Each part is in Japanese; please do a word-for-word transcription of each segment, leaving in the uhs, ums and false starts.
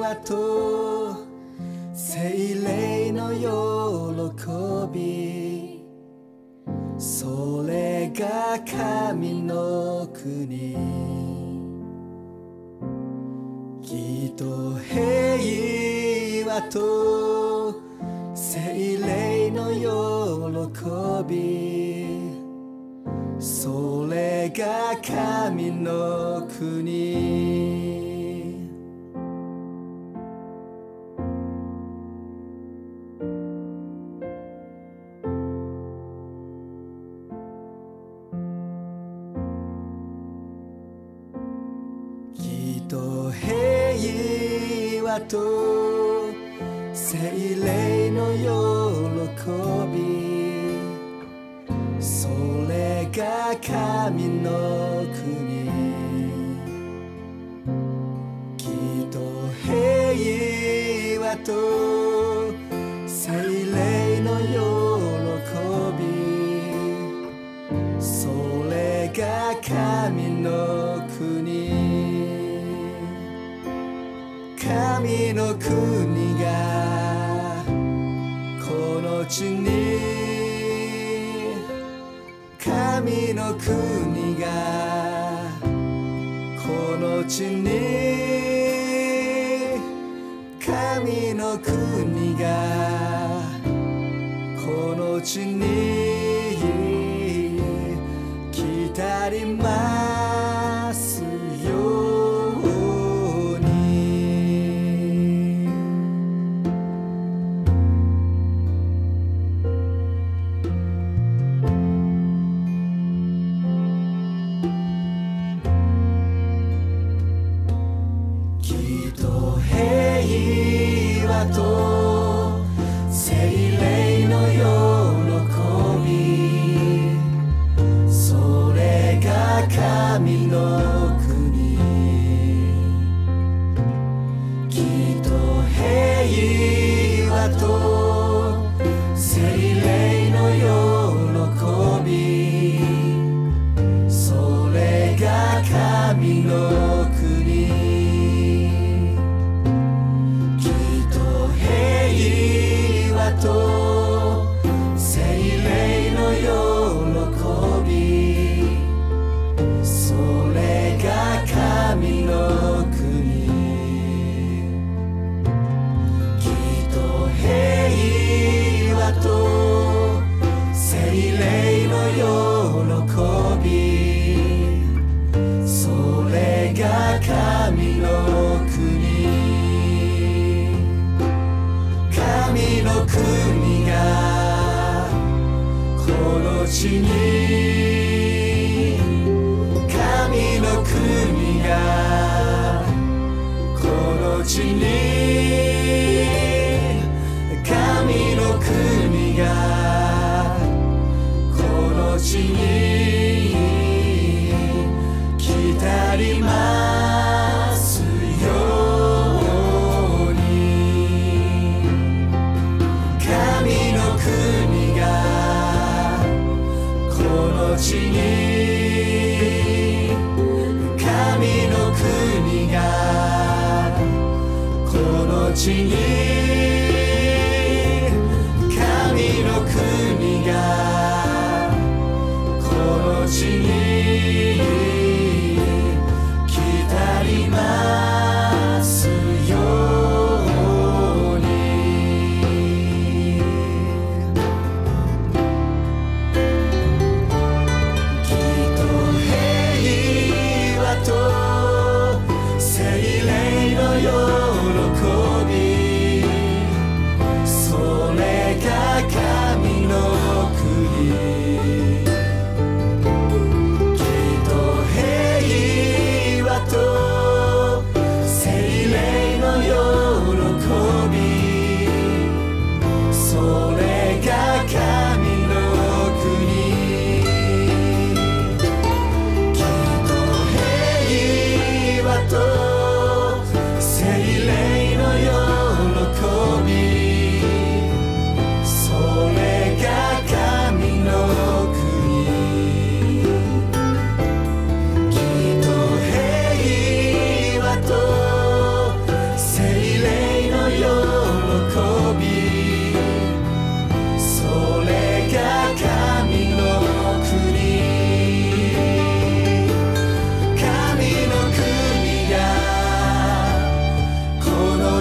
和と精霊の喜び、それが神の国。義と平和と精霊の喜び、それが神の国。義と平和と精霊の喜び、それが神の国。義と平和と精霊の喜び、それが神の国。神の国がこの地に、神の国がこの地に、神の国がこの地に来たりますよ。と精霊の喜び、それが神の国。義と平和と精霊の喜び、それが神の国。と精霊の喜び、それが神の国。義と平和と精霊の喜び、それが神の国。神の国がこの地に、神の国がこの地に、神の国がこの地に来たりますよ。国がこの地に、神の国がこの地に、神の国がこの地に来たりますよ。精霊の喜び、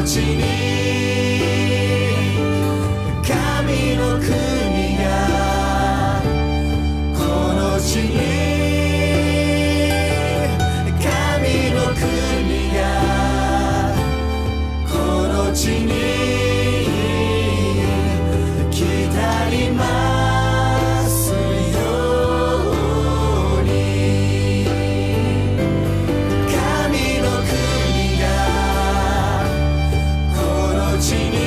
地に神の国がこの地に神の国がこの地に来たりますように神の国がこの地に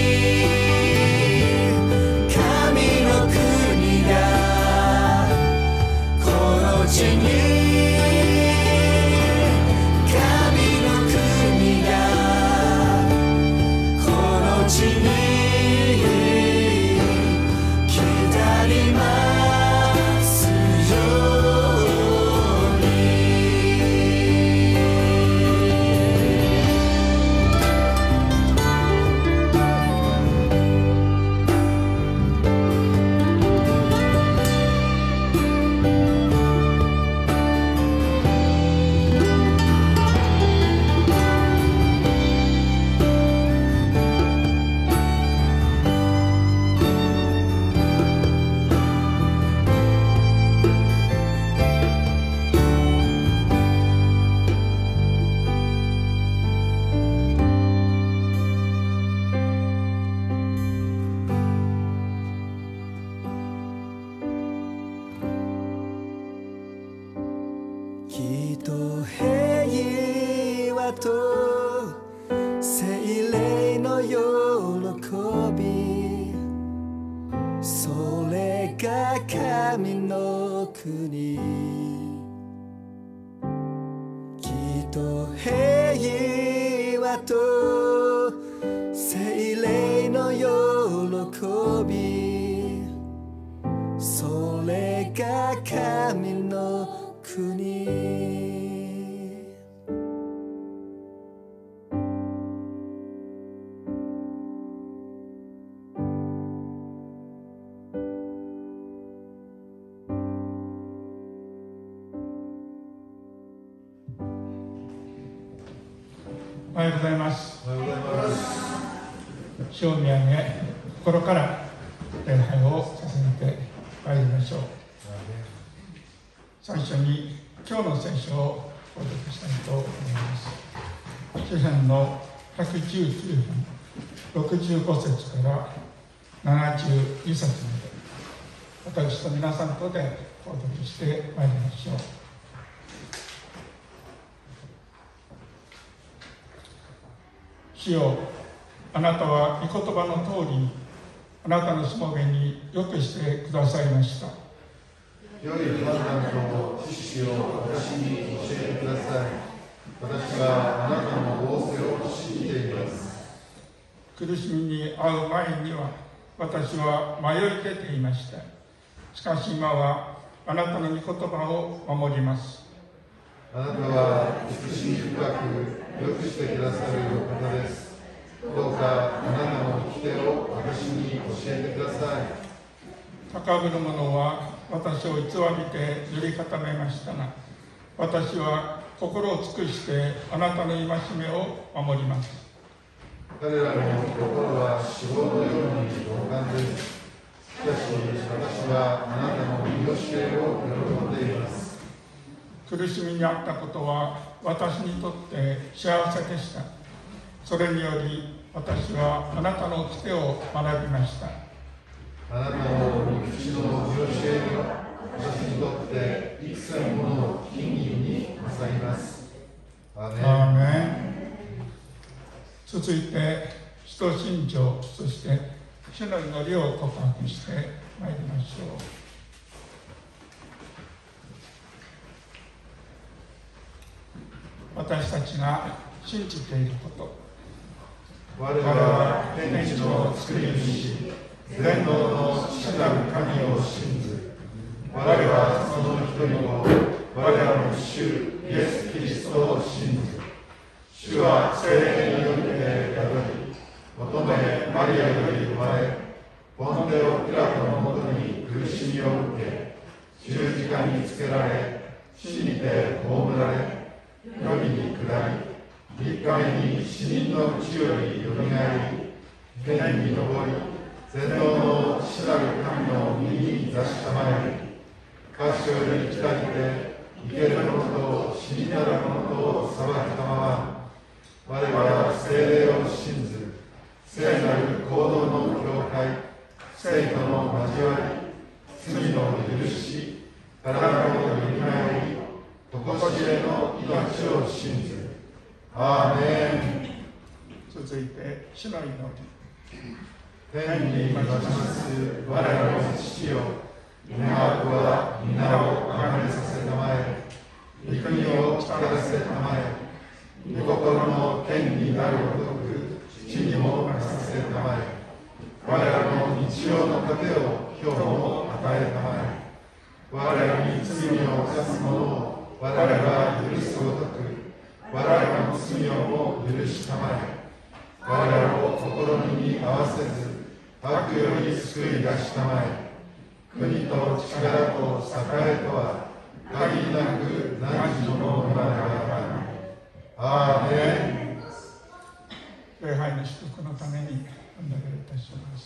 神の国がこの地にきっと平和と聖霊の喜びそれが神の国きっと平和と聖霊の喜びそれが神の国おはようございます。主を見上げ、心から礼拝を捧げてまいりましょう。最初に今日の聖書をお読みしたいと思います。詩編のひゃくじゅうきゅう編ろくじゅうご節からななじゅうに節まで、私と皆さんとでお読みしてまいりましょう。主よ、あなたは御言葉の通り、あなたのしもべによくしてくださいました。 良い判断と知識を私に教えてください。私はあなたの仰せを信じています。 苦しみに遭う前には私は迷い出ていました。しかし今はあなたの御言葉を守ります。 あなたは慈しみ深くよくしてくださるお方です。どうかあなたの掟を私に教えてください。 高ぶる者は私を偽りて塗り固めましたが、私は心を尽くしてあなたの戒めを守ります。 彼らの心は脂肪のように鈍感です。しかし私はあなたの見教えを喜んでいます。 苦しみにあったことは私にとって幸せでした。それにより私はあなたの掟を学びました。 あなたの御口の見教えが私にとって幾千もの金銀に勝ります。アーメン。 アーメン。続いて使徒信条、そして主の祈りを告白してまいりましょう。私たちが信じていること、 我々は天地の作り主、全能の父なる神を信ず。我はその一人を、我らの主イエス・キリストを信ず。主は聖霊によって宿り、乙女マリアより生まれ、ポンテオ・ピラトのもとに苦しみを受け、十字架につけられ、死にて葬られ、夜に下り、 みっかめに死人のうちよりよみがえり、天に昇り、全能の父なる神の右に座したまえ、箇所より来たりて、生ける者と死になる者と裁きたまま、我は聖霊を信ず、聖なる行動の教会、聖徒の交わり、罪の許し、体のよみがえり、とこしえの命を信ず。アーメン。 続いて、主の祈り。 天にまちます我らの父よ、願わくは皆をあがめさせたまえ、御国を来らせたまえ、御心の天になるごとく地にもなさせたまえ、我らの日曜の糧を今日も与えたまえ、我らに罪を犯す者を我らが許すごとく我らの罪をも許したまえ、我らを試みに合わせず悪より救い出したまえ、国と力と栄とは限りなく何時のものながら。アーメン。 礼拝の祝福のためにお祈りいたします。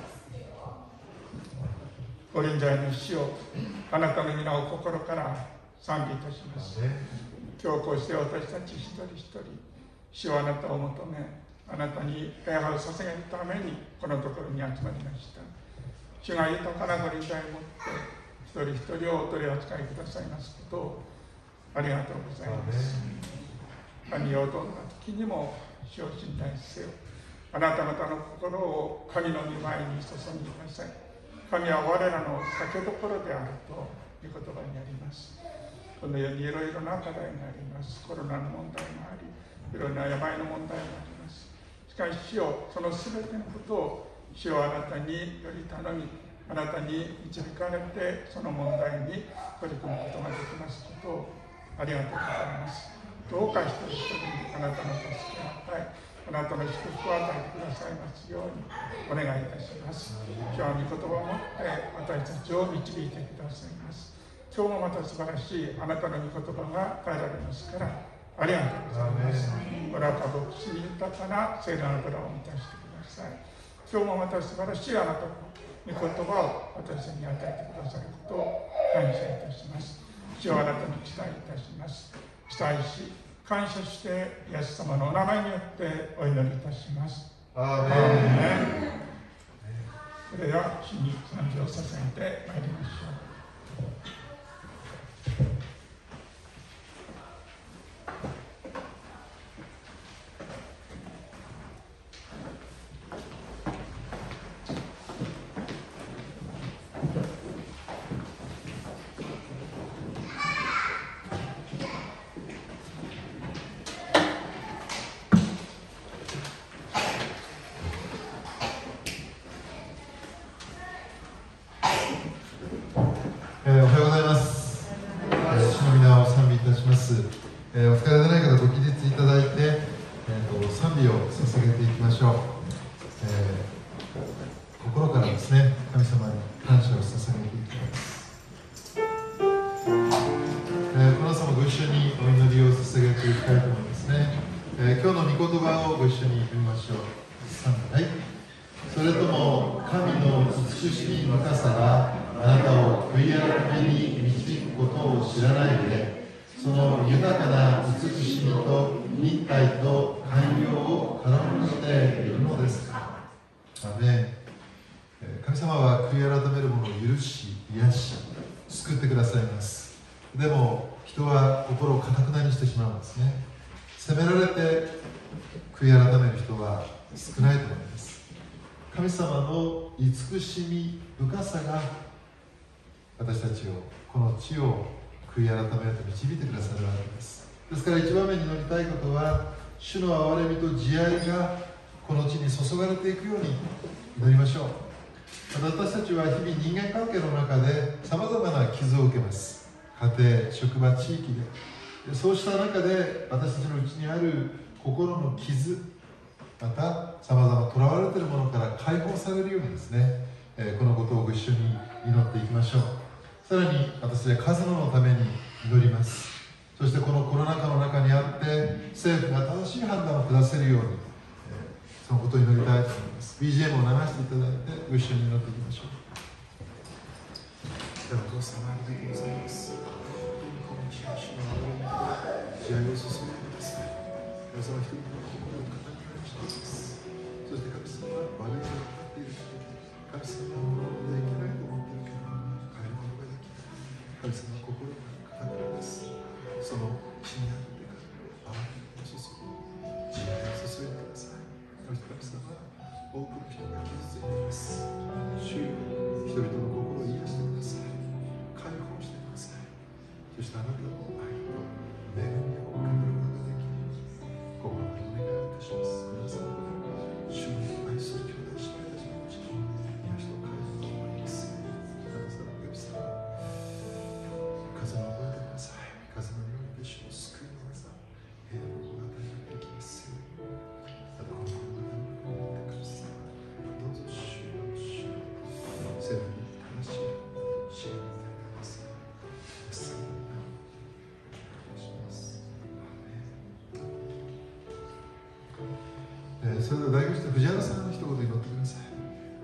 ご臨在の主よ、あなたの皆を心から賛美いたします。今日こうして私たち一人一人、主はあなたを求め、あなたに礼拝を捧げるためにこのところに集まりました。主が豊かなご臨在をもって一人一人をお取り扱いくださいますことをありがとうございます。神よ、どんな時にも主を信頼せよ。あなた方の心を神の御前に注んでください。神は我らの酒どころであるという言葉にあります。このようにいろいろな課題があります。コロナの問題もあり、いろいろな病の問題もあります。しかし主よ、そのすべてのことを主よあなたにより頼み、あなたに導かれてその問題に取り組むことができますことをありがとうございます。どうか一人一人にあなたの助けを与え、あなたの祝福を与えてくださいますようにお願いいたします。今日は御言葉を持って私たちを導いてくださいます。今日もまた素晴らしいあなたの御言葉が変えられますからありがとうございます。これは家族に豊かな聖なる油を満たしてください。今日もまた素晴らしいあなたの御言葉を私たちに与えてくださることを感謝いたします。主はあなたに期待いたします。期待し感謝してイエス様のお名前によってお祈りいたします。 アーメン。 それでは主に賛美を捧げてまいりましょう。 慈しみ深さが私たちをこの地を悔い改めへと導いてくださるわけです。ですから一番目に祈りたいことは、主の憐れみと慈愛がこの地に注がれていくように祈りましょう。また私たちは日々人間関係の中でさまざまな傷を受けます。家庭、職場、地域で。そうした中で私たちのうちにある心の傷、またさまざまとらわれているものから解放されるようにですね、えー、このことをご一緒に祈っていきましょう。さらに私はカズノのために祈ります。 そしてこのコロナ禍の中にあって政府が正しい判断を下せるように、えー、そのことを祈りたいと思います。 ビージーエム を流していただいてご一緒に祈っていきましょう。ではお父様ありがとうございます。この日主の慈愛を注いでください。神様一人の心を語り合いしています。そして神様は悪いと分かっている神様は物できないと思っているけど変えることができない。神様は心が固くです。その血にあってから憐れみを注ぎ慈愛を注いでください。そして神様は多くの人が傷ついています。主よ人々の心を癒してください。解放してください。そしてあなたの愛と恵みを受け取ることができる心のお願いをいたします。皆さん主に愛する兄弟姉妹たちのうちに癒しと解放が終わります。あなたの神様風の覚えてください。風のように主の救いの技平和を与えられていきますように。あなたの心の中に神様どうぞ主よ主よセブンに正しい支援になりますように。イエス様の名をお願いします。えー、それでは代表して藤原さんの一言祈ってください。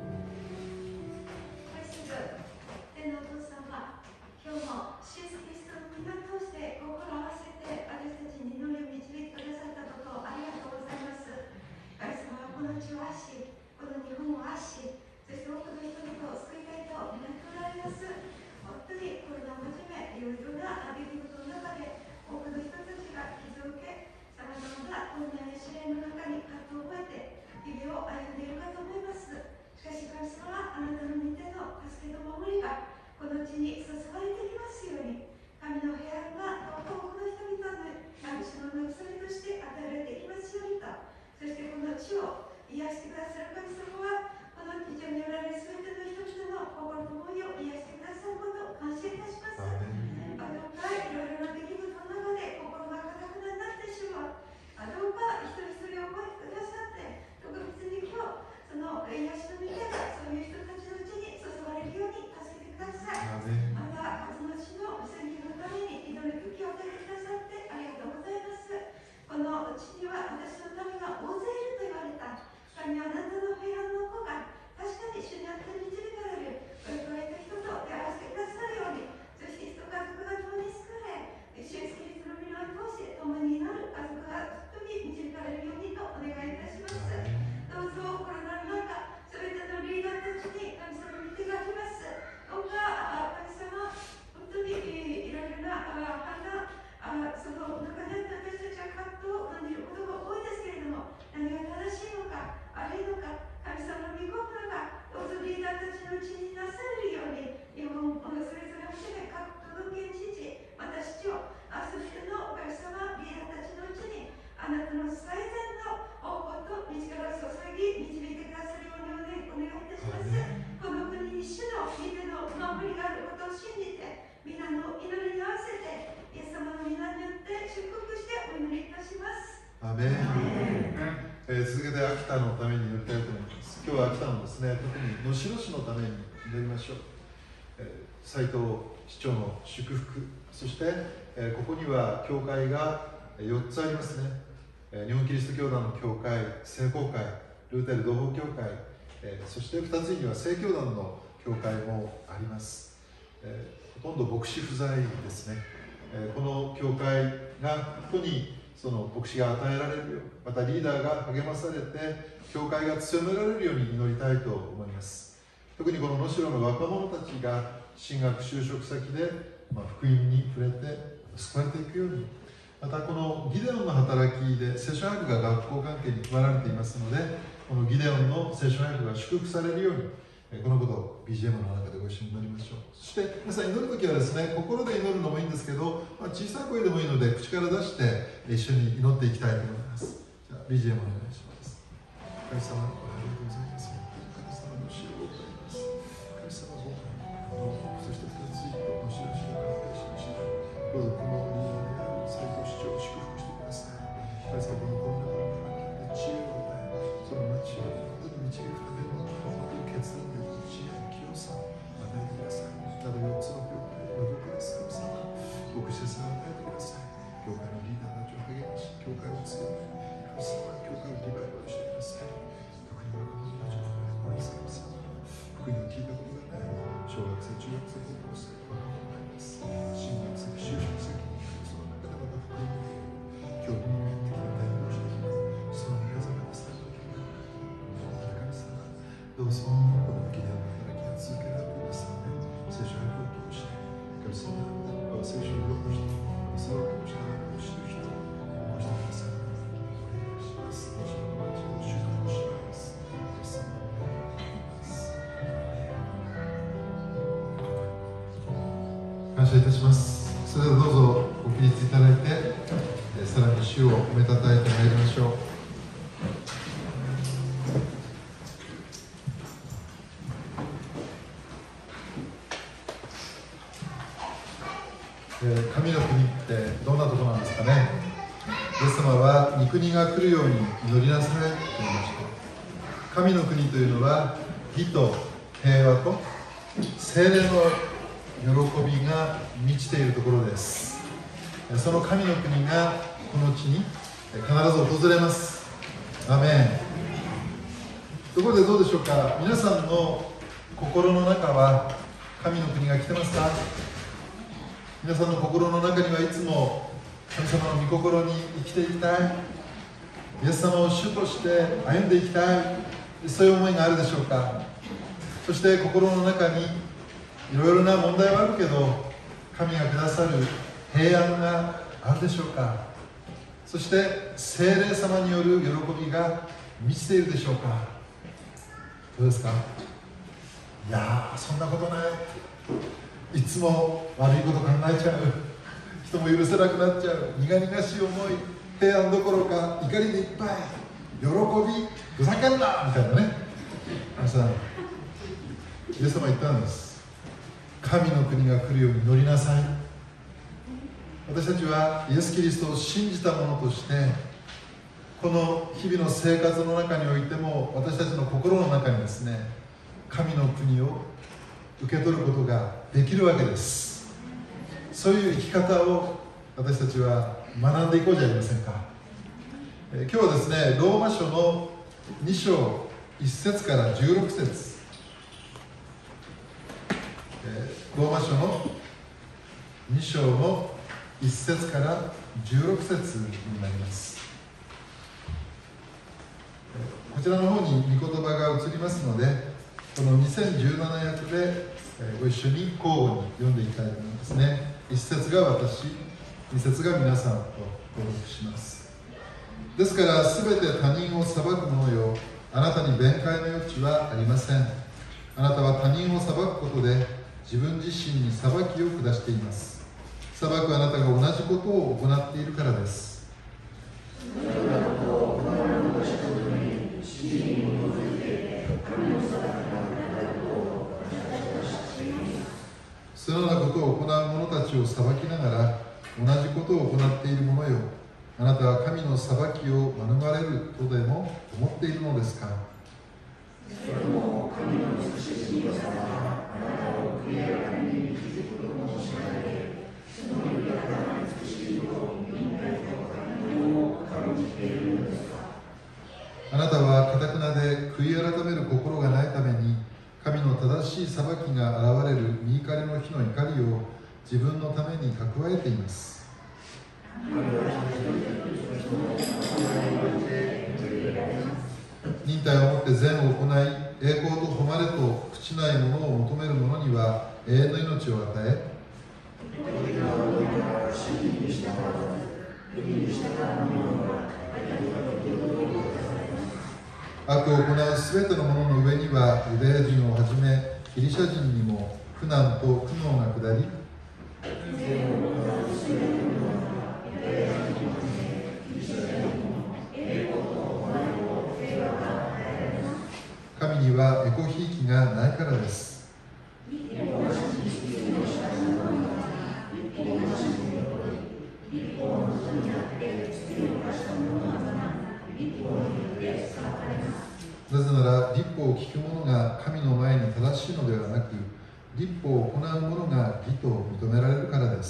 天のお父様、今日も主イエスキリストの皆を通して心を合わせて私たちに祈りを導いてくださったことをありがとうございます。神様はこの地を愛し、この日本を愛し、そして多くの人々を救いたいと願っておられます。本当にコロナをはじめいろいろな出来事の中で多くの人たちが傷を受け、さまざまな困難や試練の中に葛藤を覚えて日々を歩んでいるかと思います。しかし神様はあなたの御手の助けと守りがこの地に注がれてきますように、神の平安がどうか多くの人々に主の慰めとして与えられていきますようにと、そしてこの地を癒してくださる神様はこの地上におられる全ての人々の心の思いを癒してくださることを感謝いたします。あどうかいろいろな出来事の中で心が固くなってしまう、あどうか一人一人を覚えてくださって、特別に今日その癒しの御手がそういう人たちのうちに注がれるように助けてください。また数の地の宣言のために祈る時を与えてくださってありがとうございます。この地には私の民が大勢いると言われた。神はあなたの平安の子が確かに主にあって導かれるこれといった人と出会わせてくださるように、そして人家族が共に救われ、主イエスキリストの皆を通して共になる家族がずっとに導かれるようにとお願いいたします。どうぞコロナの中、すべてのリーダーたちに神様の御手があります。どうか神様、本当にいろいろな判断、その中にあって私たちは葛藤を感じることが多いですけれども、何が正しいのか悪いのか、神様の御心がどうぞリーダーたちのうちになされるように、日本それぞれを含め各都道府県知事、また市長、すべての神様リーダーたちのうちにあなたの最善の方法と道から注ぎ導いてくださるようにお願いいたします。この国に主の御手の守りがあることを信じて、皆の祈りに合わせてイエス様の皆によって祝福してお祈りいたします。 アメン。えー、続けて秋田のために祈りたいと思います。今日は秋田のですね、特に能代市のために祈りましょう。えー、斉藤市長の祝福、そして、えー、ここには教会がよっつありますね。えー、日本キリスト教団の教会、聖公会、ルーテル同胞教会、えー、そしてふたつには正教団の教会もあります。えー、ほとんど牧師不在ですね。えー、この教会が本当にその牧師が与えられるように、またリーダーが励まされて教会が強められるように祈りたいと思います。特にこの能代の若者たちが進学就職先で、まあ、福音に触れて救われていくように、またこのギデオンの働きで聖書配布が学校関係に配られていますので、このギデオンの聖書配布が祝福されるように、このことを ビージーエム の中でご一緒に祈りましょう。そして皆さん祈るときはですね、心で祈るのもいいんですけど、まあ、小さい声でもいいので口から出して一緒に祈っていきたいと思います。じゃあ ビージーエム お願いします。神様、ありがとうございます。神様の主をございます。神様をそしてふたつ以降の印を関係しました。どうぞこのリーダーである斉藤市長を祝福してください。神様このコロナ禍の中で知恵を与え、その町を本当に導くための決断力、知恵、清さを与えてください。などよっつの教会、どこですか、神様、牧師さんを与えてください。 どうぞこのギデオンの働きが続けられていますので、聖書のことをして神様が聖書のことをしてそれを通してあなたを知る人を残してください。お願いします。主の町を祝福します。イエス様をお願いします。感謝いたします。それではどうぞご起立いただいて、さらに主を褒めたたえてまいりましょう。神の国ってどんなところなんですかね。イエス様は御国が来るように祈りなさいと言いました。神の国というのは義と平和と聖霊の喜びが満ちているところです。その神の国がこの地に必ず訪れます。アメン。ところでどうでしょうか。皆さんの心の中は神の国が来てますか。皆さんの心の中にはいつも神様の御心に生きていきたい、イエス様を主として歩んでいきたい、そういう思いがあるでしょうか。そして心の中にいろいろな問題はあるけど神がくださる平安があるでしょうか。そして聖霊様による喜びが満ちているでしょうか。どうですか。いやー、そんなことない、いつも悪いこと考えちゃう、人も許せなくなっちゃう、苦々しい思い、平安どころか怒りでいっぱい、喜びふざけんなみたいなね。皆さん、イエス様言ったんです。神の国が来るように祈りなさい。私たちはイエス・キリストを信じた者として、この日々の生活の中においても私たちの心の中にですね、神の国を受け取ることができるわけです。そういう生き方を私たちは学んでいこうじゃありませんか。えー、今日はですね、ローマ書のに章いっ節からじゅうろく節、えー、ローマ書のに章のいっ節からじゅうろく節になります。えー、こちらの方に御言葉が映りますので、このにせんじゅうなな訳でご一緒に交互に読んでいきたいと思いますね。いっ節が私、に節が皆さんと登録します。ですから、すべて他人を裁く者よ、あなたに弁解の余地はありません。あなたは他人を裁くことで自分自身に裁きを下しています。裁くあなたが同じことを行っているからです。そのようなことを行う者たちを裁きながら同じことを行っている者よ、あなたは神の裁きを免れるとでも思っているのですか。それも神の美しい神様があなたを悔い改めに気づくこともしないで、その言い方が美しいと忍耐と感動を感じているのですか。あなたはかたくなで悔い改める心がないために、神の正しい裁きが現れる御怒りの日の怒りを自分のために蓄えています。忍耐をもって善を行い、栄光と誉れと朽ちないものを求める者には永遠の命を与え、悪を行うすべての者の上にはユダヤ人をはじめギリシャ人にも苦難と苦悩が下り、神にはエコひいきがないからです。なぜなら律法を聞く者が神の前に正しいのではなく、律法を行う者が義と認められるからです。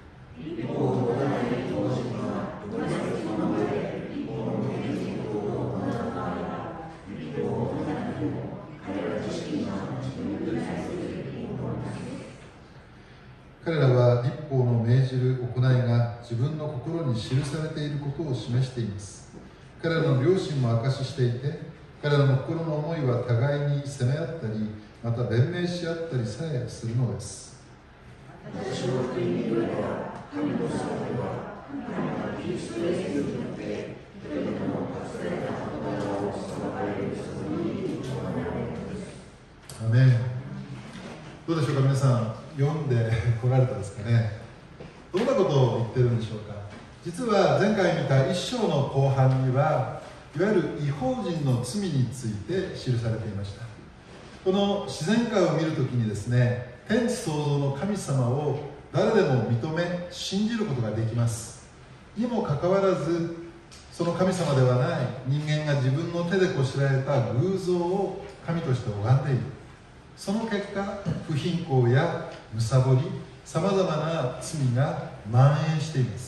彼らは律法の命じる行いが自分の心に記されていることを示しています。彼らの良心も証ししていて、 彼らの心の思いは互いに責め合ったり、また弁明し合ったりさえするのです。私の国にいるのは神の裁きは神のキリストイエスによって人々の忘れた言葉を裁かれるそのに行われるのです。アメン。どうでしょうか、皆さん読んでこられたですかね。どんなことを言ってるんでしょうか。実は前回見た一章の後半にはいわゆる異邦人の罪について記されていました。この自然界を見るときにですね、天地創造の神様を誰でも認め信じることができます。にもかかわらず、その神様ではない人間が自分の手でこしらえた偶像を神として拝んでいる。その結果、不貧困やむさぼり、さまざまな罪が蔓延しています。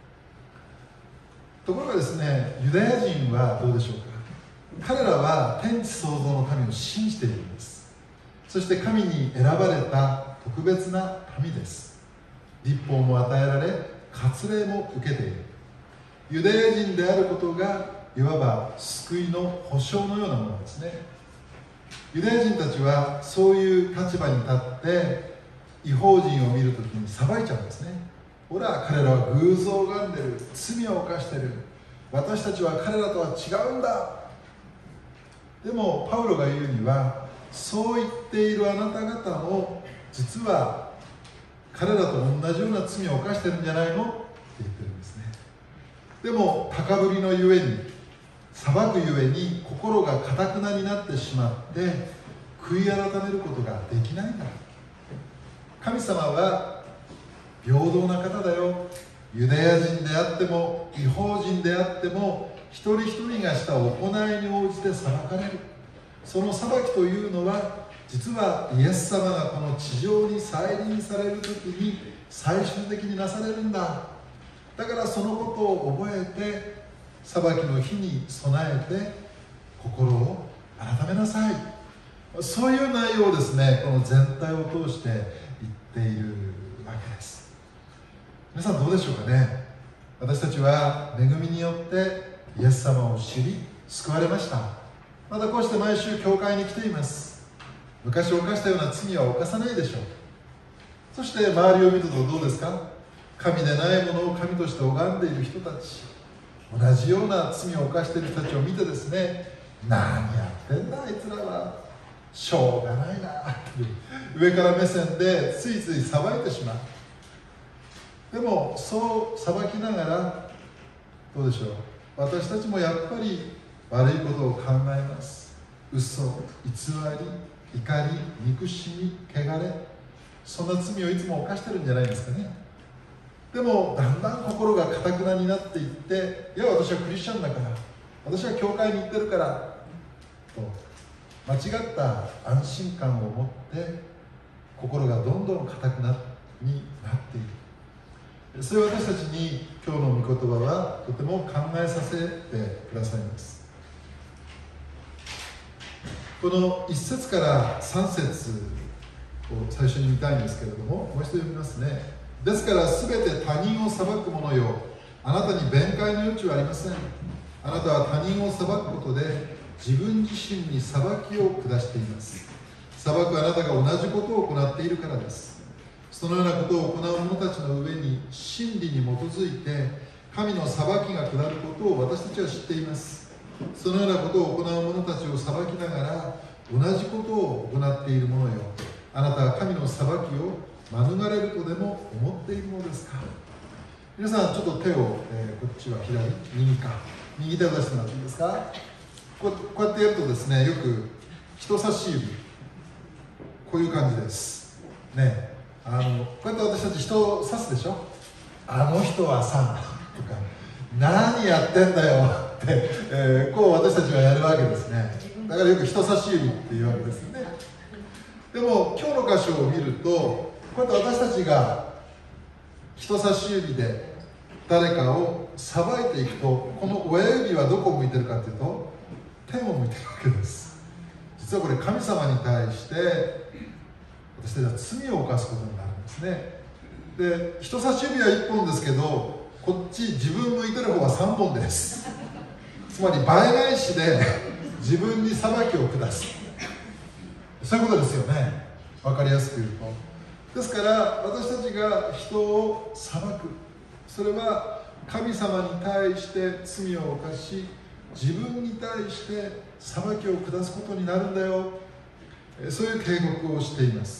ところがですね、ユダヤ人はどうでしょうか。彼らは天地創造の神を信じているんです。そして神に選ばれた特別な民です。律法も与えられ、割礼も受けている。ユダヤ人であることがいわば救いの保証のようなものですね。ユダヤ人たちはそういう立場に立って異邦人を見るときに裁いちゃうんですね。ほら、彼らは偶像を拝んでる、罪を犯してる、私たちは彼らとは違うんだ。でもパウロが言うには、そう言っているあなた方も実は彼らと同じような罪を犯してるんじゃないのって言ってるんですね。でも高ぶりのゆえに、裁くゆえに心がかたくなになってしまって悔い改めることができないんだ。神様は平等な方だよ。ユダヤ人であっても異邦人であっても一人一人がした行いに応じて裁かれる。その裁きというのは実はイエス様がこの地上に再臨される時に最終的になされるんだ。だからそのことを覚えて裁きの日に備えて心を改めなさい。そういう内容をですね、この全体を通して言っているわけです。皆さんどうでしょうかね。私たちは恵みによってイエス様を知り救われました。またこうして毎週教会に来ています。昔犯したような罪は犯さないでしょう。そして周りを見るとどうですか。神でないものを神として拝んでいる人たち、同じような罪を犯している人たちを見てですね、何やってんだあいつらは、しょうがないなって上から目線でついつい裁いてしまう。でもそう裁きながらどうでしょう、私たちもやっぱり悪いことを考えます。嘘、偽り、怒り、憎しみ、汚れ、そんな罪をいつも犯してるんじゃないですかね。でもだんだん心がかたくなになっていって、いや私はクリスチャンだから、私は教会に行ってるからと間違った安心感を持って心がどんどんかたくなになっている。それは私たちに今日の御言葉はとても考えさせてくださいます。このいっ節からさん節を最初に見たいんですけれども、もう一度読みますね。ですからすべて他人を裁く者よ、あなたに弁解の余地はありません。あなたは他人を裁くことで自分自身に裁きを下しています。裁くあなたが同じことを行っているからです。そのようなことを行う者たちの上に真理に基づいて神の裁きが下ることを私たちは知っています。そのようなことを行う者たちを裁きながら同じことを行っている者よ、あなたは神の裁きを免れるとでも思っているのですか。皆さんちょっと手を、えー、こっちは左、右か、右手を出してもらっていいですか。こう、こうやってやるとですね、よく人差し指こういう感じですね。あのこうやって私たち人を指すでしょ。あの人はさとか、何やってんだよって、えー、こう私たちはやるわけですね。だからよく人差し指っていうわけですよね。でも今日の箇所を見ると、こうやって私たちが人差し指で誰かを裁いていくと、この親指はどこを向いてるかというと天を向いてるわけです。実はこれ神様に対して私たちは罪を犯すことになるんですね。で、人差し指はいっぽんですけど、こっち自分向いてる方はさんぼんです。つまり倍返しで自分に裁きを下す、そういうことですよね。分かりやすく言うと。ですから私たちが人を裁く、それは神様に対して罪を犯し、自分に対して裁きを下すことになるんだよ、そういう警告をしています。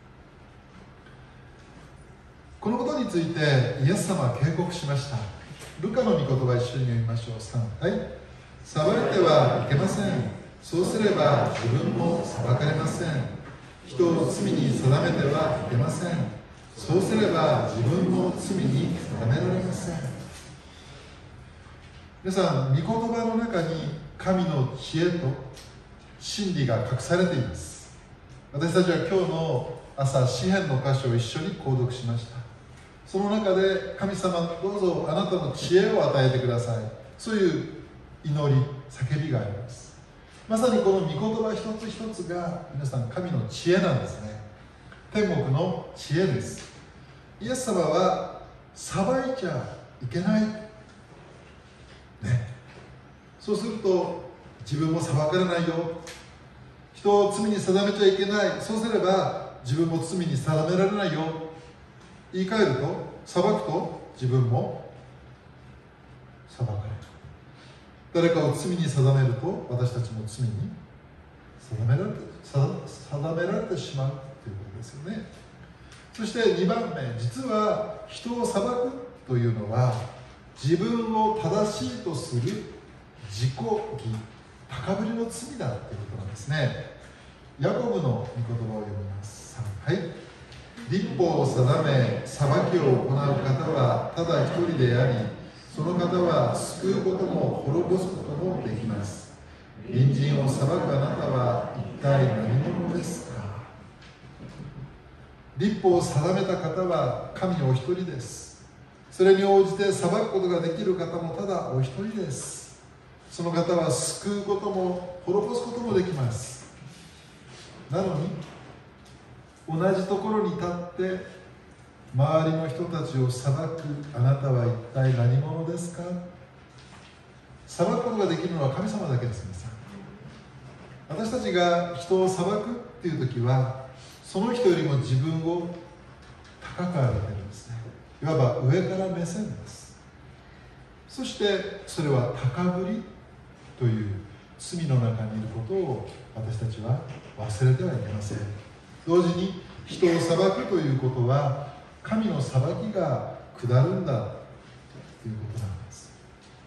このことについてイエス様は警告しました。ルカの御言葉一緒に読みましょう。さん、はい。裁いてはいけません。そうすれば自分も裁かれません。人を罪に定めてはいけません。そうすれば自分も罪に定められません。皆さん、御言葉の中に神の知恵と真理が隠されています。私たちは今日の朝、詩篇の箇所を一緒に購読しました。その中で神様、どうぞあなたの知恵を与えてください、そういう祈り、叫びがあります。まさにこの御言葉一つ一つが皆さん神の知恵なんですね。天国の知恵です。イエス様は裁いちゃいけない、ね、そうすると自分も裁かれないよ、人を罪に定めちゃいけない、そうすれば自分も罪に定められないよ、言い換えると裁くと自分も裁かれる。誰かを罪に定めると私たちも罪に定められて定められてしまうということですよね。そしてにばんめ、実は人を裁くというのは自分を正しいとする自己義、高ぶりの罪だということなんですね。ヤコブの御言葉を読みます。はい。律法を定め裁きを行う方はただ一人であり、その方は救うことも滅ぼすこともできます。隣人を裁くあなたは一体何者ですか。律法を定めた方は神お一人です。それに応じて裁くことができる方もただお一人です。その方は救うことも滅ぼすこともできます。なのに同じところに立って周りの人たちを裁くあなたは一体何者ですか。裁くことができるのは神様だけです。皆さん、私たちが人を裁くっていう時はその人よりも自分を高く上げてるんですね。いわば上から目線です。そしてそれは高ぶりという罪の中にいることを私たちは忘れてはいけません。同時に人を裁くということは神の裁きが下るんだということなんです。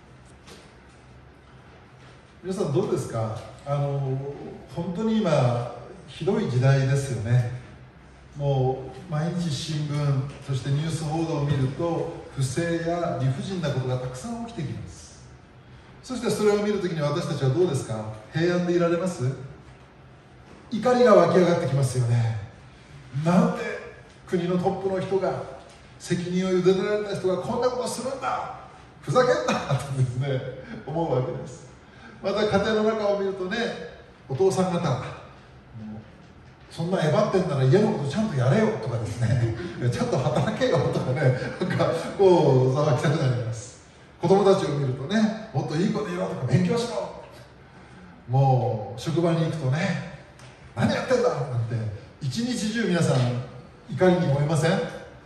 皆さんどうですか。あの本当に今ひどい時代ですよね。もう毎日新聞、そしてニュース報道を見ると不正や理不尽なことがたくさん起きてきます。そしてそれを見るときに私たちはどうですか。平安でいられます？怒りが湧き上がってきますよね。なんで国のトップの人が、責任を委ねられた人がこんなことするんだ、ふざけんなとですね思うわけです。また家庭の中を見るとね、お父さん方がそんなえばってんなら家のことちゃんとやれよとかですねちゃんと働けよとかね、なんかこう騒ぎたくなります。子供たちを見るとね、もっといい子でいろとか勉強しろ、もう職場に行くとね、何やってんだなんて一日中皆さん怒りに燃えません？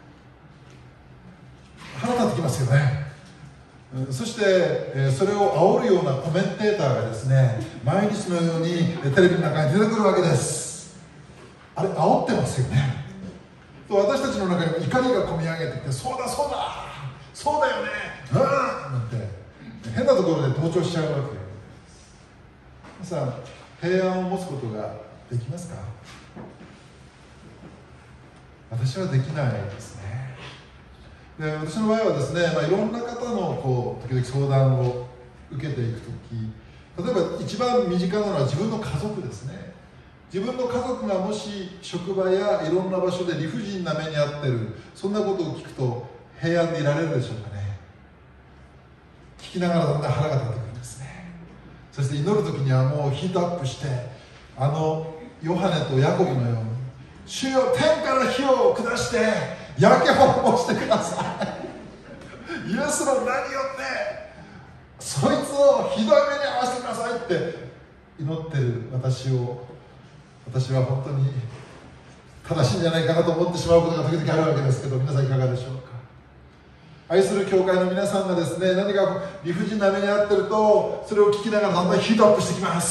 腹立ってきますよね。そして、えー、それを煽るようなコメンテーターがですね、毎日のようにテレビの中に出てくるわけです。あれ煽ってますよね。と私たちの中にも怒りがこみ上げてきて、そうだそうだそうだよね、うんなんて変なところで同調しちゃうわけです。皆さん、平安を持つことができますか？私はできないですね。で、私の場合はですね、まあ、いろんな方のこう時々相談を受けていくとき、例えば一番身近なのは自分の家族ですね。自分の家族がもし職場やいろんな場所で理不尽な目に遭っている、そんなことを聞くと平安でいられるでしょうかね。聞きながらだんだん腹が立ってくるんですね。そして祈るときにはもうヒートアップして、あのヨハネとヤコブのように、主よ天から火を下して焼け滅ぼしてくださいイエスの名によってそいつをひどい目に遭わせてくださいって祈ってる私を私は本当に正しいんじゃないかなと思ってしまうことが時々あるわけですけど、皆さんいかがでしょうか。愛する教会の皆さんがですね、何か理不尽な目に遭ってると、それを聞きながらだんだんヒートアップしてきます。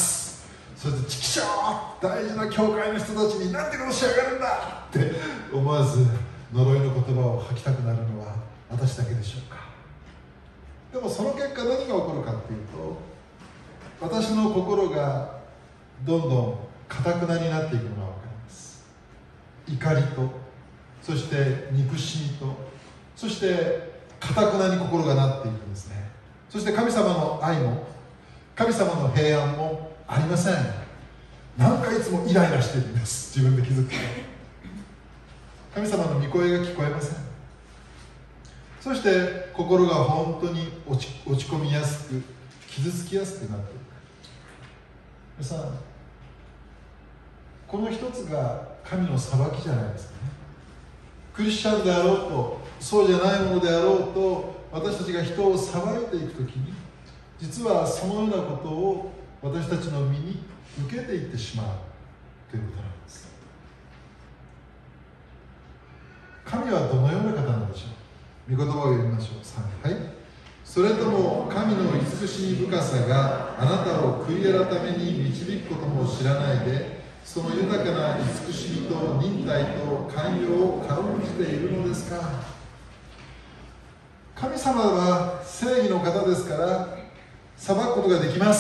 そしてチキショー、大事な教会の人たちになんてことしやがるんだって思わず呪いの言葉を吐きたくなるのは私だけでしょうか。でもその結果何が起こるかっていうと、私の心がどんどん堅くなになっていくのが分かります。怒りと、そして憎しみと、そして堅くなに心がなっていくんですね。そして神様の愛も神様の平安もありません。なんかいつもイライラしているんです。自分で気づくと神様の御声が聞こえません。そして心が本当に落ち、落ち込みやすく、傷つきやすくなっていく。皆さん、この一つが神の裁きじゃないですかね。クリスチャンであろうとそうじゃないものであろうと、私たちが人を裁いていくときに、実はそのようなことを私たちの身に受けていってしまうということなんです。神はどのような方なんでしょう。御言葉を読みましょう。さん、はい。それとも神の慈しみ深さがあなたを悔い改めに導くことも知らないで、その豊かな慈しみと忍耐と寛容を軽んじているのですか。神様は正義の方ですから裁くことができます。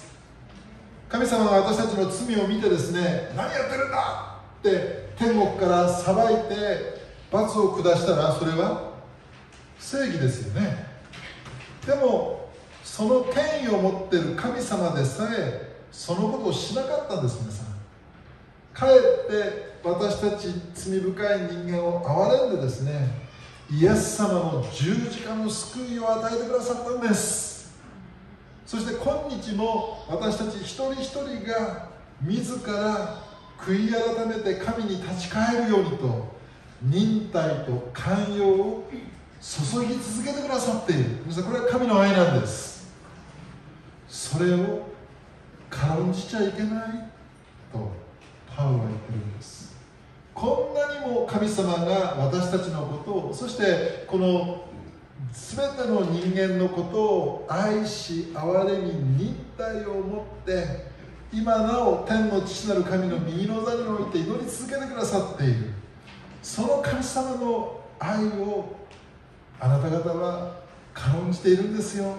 神様が私たちの罪を見てですね、何やってるんだって天国から裁いて罰を下したら、それは正義ですよね。でもその権威を持っている神様でさえそのことをしなかったんです。皆さん、かえって私たち罪深い人間を憐れんでですね、イエス様の十字架の救いを与えてくださったんです。そして今日も私たち一人一人が自ら悔い改めて神に立ち返るようにと忍耐と寛容を注ぎ続けてくださっている。皆さん、これは神の愛なんです。それを軽んじちゃいけないとパウロは言ってるんです。こんなにも神様が私たちのことを、そしてこの全ての人間のことを愛し憐れみ忍耐を持って今なお天の父なる神の右の座において祈り続けてくださっている。その神様の愛をあなた方は軽んじているんですよ。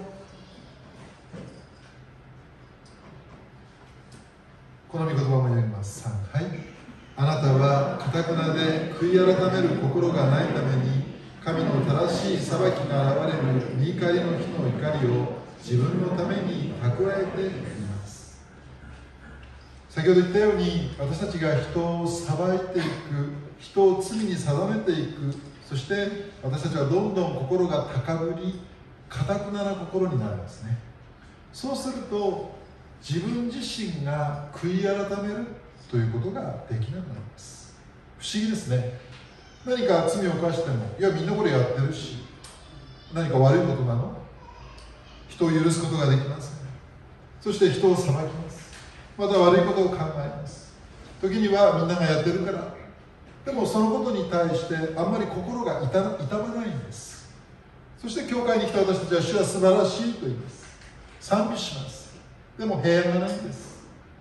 この御言葉も読みます。さん、はい。あなたは堅くなで悔い改める心がないために、神の正しい裁きが現れる御怒りの日の怒りを自分のために蓄えています。先ほど言ったように、私たちが人を裁いていく、人を罪に定めていく、そして私たちはどんどん心が高ぶり、堅くなな心になるんですね。そうすると自分自身が悔い改めるということができなくなります。不思議ですね。何か罪を犯しても、いやみんなこれやってるし、何か悪いことなの、人を許すことができません。そして人を裁きます。また悪いことを考えます。時にはみんながやってるから。でもそのことに対してあんまり心が痛まないんです。そして教会に来た私たちは、主は素晴らしいと言います。賛美します。でも平安がないんです。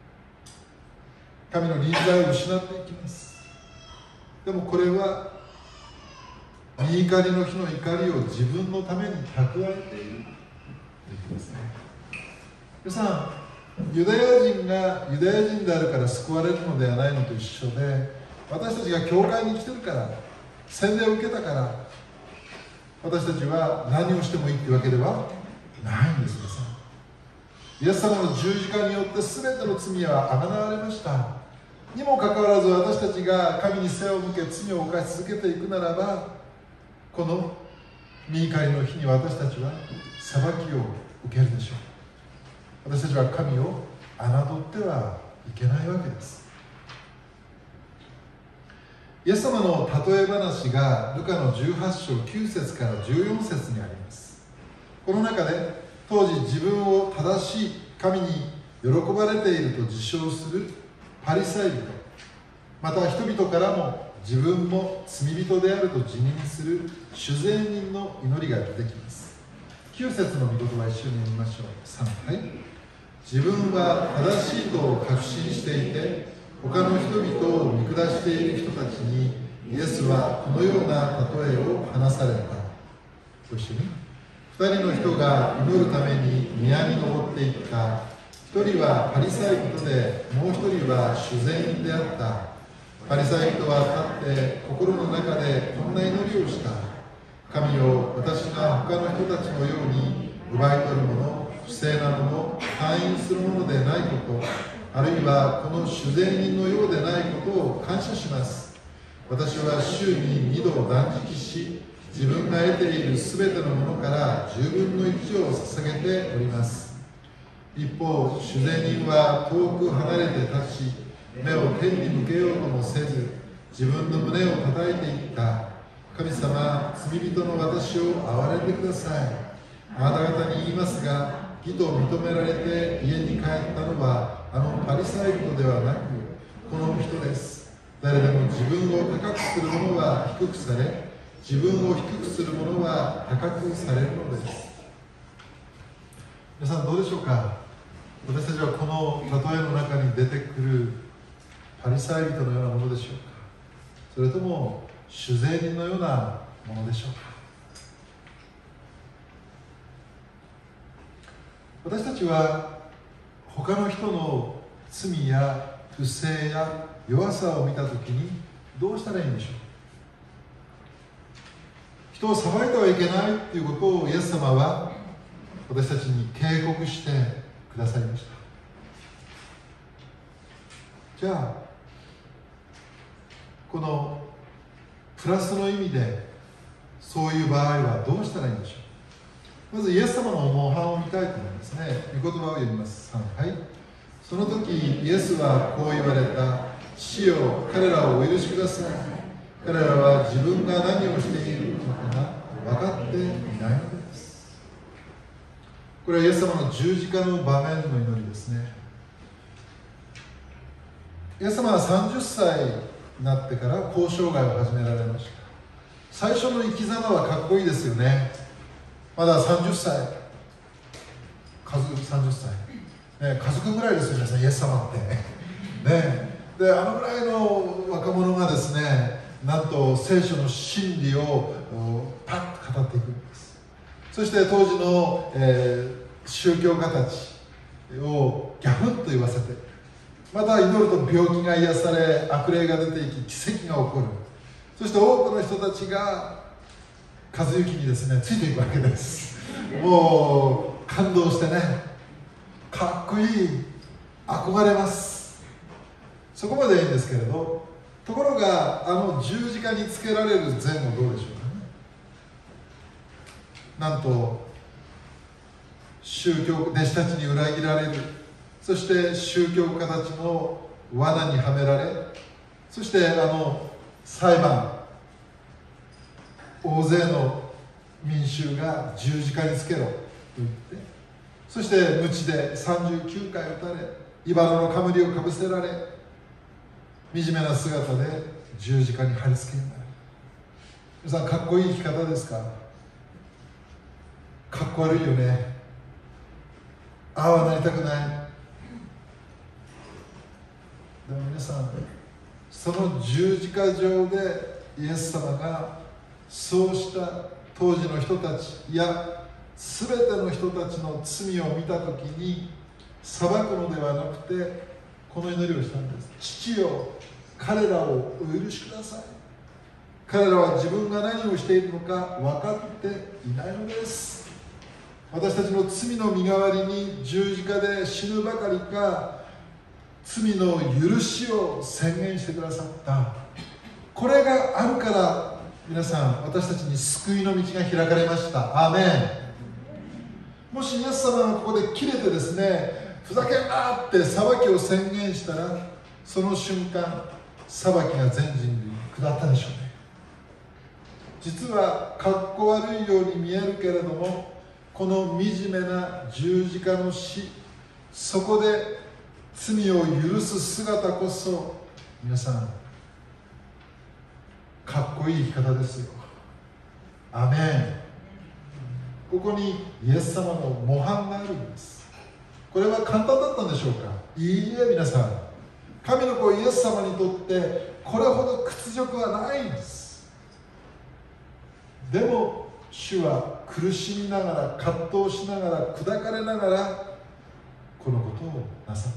神の臨在を失っていきます。でもこれは御怒りの日の怒りを自分のために蓄えているということですね。皆さん、ユダヤ人がユダヤ人であるから救われるのではないのと一緒で、私たちが教会に来てるから、洗礼を受けたから私たちは何をしてもいいというわけではないんです。イエス様の十字架によって全ての罪はあがなわれましたにもかかわらず、私たちが神に背を向け罪を犯し続けていくならば、この御怒りの日に私たちは裁きを受けるでしょう。私たちは神を侮ってはいけないわけです。イエス様の例え話がルカのじゅうはち章きゅう節からじゅうよん節にあります。この中で当時自分を正しい神に喜喜ばれていると自称するパリサイ人、また人々からも自分も罪人であると自認する主税人の祈りが出てきます。きゅう節の御言葉一緒に読みましょう。さん、はい。自分は正しいと確信していて、他の人々を見下している人たちにイエスはこのような例えを話された。ご一緒に。二人の人が祈るために宮に登っていった。一人はパリサイ人で、もう一人は主税人であった。パリサイ人は立って心の中でこんな祈りをした。神よ、私が他の人たちのように奪い取るもの、不正なもの、勧誘するものでないこと、あるいはこの主税人のようでないことを感謝します。私は週ににど断食し、自分が得ているすべてのものからじゅうぶんのいちを捧げております。一方、主税人は遠く離れて立ち、目を天に向けようともせず、自分の胸を叩いていった。神様、罪人の私を憐れんでください。あなた方に言いますが、義と認められて家に帰ったのはあのパリサイ人ではなく、この人です。誰でも自分を高くする者は低くされ、自分を低くする者は高くされるのです。皆さんどうでしょうか。私たちはこの例えの中に出てくるパリサイ人のようなものでしょうか、それとも主税人のようなものでしょうか。私たちは他の人の罪や不正や弱さを見たときにどうしたらいいんでしょう。人を裁いてはいけないということをイエス様は私たちに警告してくださいました。じゃあこのプラスの意味でそういう場合はどうしたらいいんでしょう。まずイエス様の模範を見たいと思いますね。御言葉を読みます。さん、はい。その時イエスはこう言われた。父よ、彼らをお許しください。彼らは自分が何をしているのかが分かっていないのです。これはイエス様の十字架の場面の祈りですね。イエス様はさんじゅっさいになってから交渉外を始められました。最初の生き様はかっこいいですよね。まださんじゅっさい、家族さんじゅっさい、ね、家族ぐらいですよ皆さん、イエス様ってね。であのぐらいの若者がですね、なんと聖書の真理をパッと語っていくんです。そして当時の、えー、宗教家たちをギャフンと言わせて、また祈ると病気が癒され、悪霊が出ていき、奇跡が起こる。そして多くの人たちが和幸にですねついていくわけです。もう感動してね、かっこいい、憧れます。そこまでいいんですけれど、ところがあの十字架につけられる前後どうでしょうかね。なんと宗教弟子たちに裏切られる、そして宗教家たちの罠にはめられ、そしてあの裁判、大勢の民衆が十字架につけろと言って、そして鞭でさんじゅうきゅうかい打たれ、茨の冠をかぶせられ、惨めな姿で十字架に貼り付けになる。皆さん、かっこいい生き方ですか。かっこ悪いよね。ああはなりたくない。でも皆さん、その十字架上でイエス様がそうした当時の人たちや全ての人たちの罪を見たときに裁くのではなくて、この祈りをしたんです。父よ、彼らをお許しください。彼らは自分が何をしているのか分かっていないのです。私たちの罪の身代わりに十字架で死ぬばかりか、罪の許しを宣言してくださった。これがあるから皆さん、私たちに救いの道が開かれました。アーメン。もしイエス様がここで切れてですね、ふざけんなって裁きを宣言したら、その瞬間裁きが全人類に下ったでしょうね。実はかっこ悪いように見えるけれども、この惨めな十字架の死、 そこで罪を許す姿こそ、皆さんかっこいい生き方ですよ。アメン。ここにイエス様の模範があるんです。これは簡単だったんでしょうか。いいえ、皆さん、神の子イエス様にとってこれほど屈辱はないんです。でも主は苦しみながら、葛藤しながら、砕かれながらこのことをなさった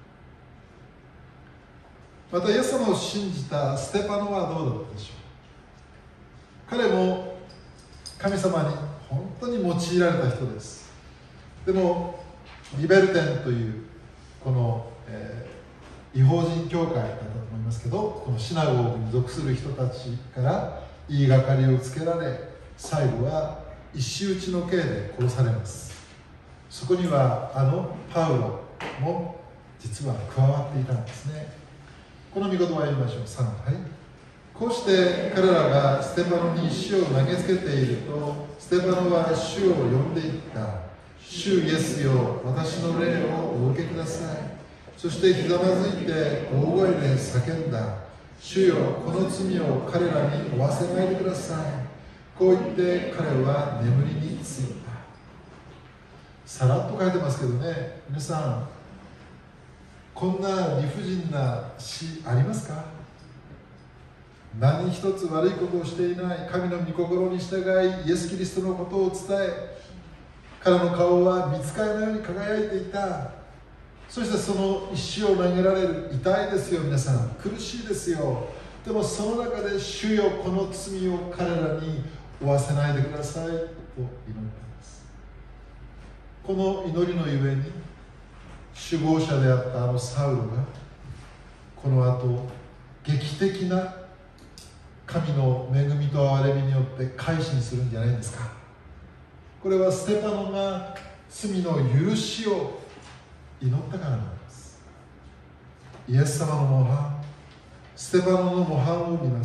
。またイエス様を信じたステパノはどうだったでしょう。彼も神様に本当に用いられた人です。でもリベルテンというこの、えー、違法人教会だったと思いますけど、このシナゴーグに属する人たちから言いがかりをつけられ、最後は石打ちの刑で殺されます。そこにはあのパウロも実は加わっていたんですね。この御言葉を読みましょう。さん、はい。こうして彼らがステパノに石を投げつけていると、ステパノは主を呼んでいった。主イエスよ、私の霊をお受けください。そしてひざまずいて大声で叫んだ。主よ、この罪を彼らに負わせないでください。こう言って彼は眠りについた。さらっと書いてますけどね、皆さん、こんな理不尽な死ありますか？何一つ悪いことをしていない神の御心に従い、イエス・キリストのことを伝え、彼の顔は御使いのように輝いていた。そしてその石を投げられる。痛いですよ、皆さん、苦しいですよ。でもその中で、主よ、この罪を彼らに負わせないでくださいと祈ったんです。この祈りのゆえに、首謀者であったあのサウルがこの後劇的な神の恵みと憐れみによって改心するんじゃないんですか。これはステパノが罪の許しを祈ったからなんです。イエス様の模範、ステパノの模範を見ます。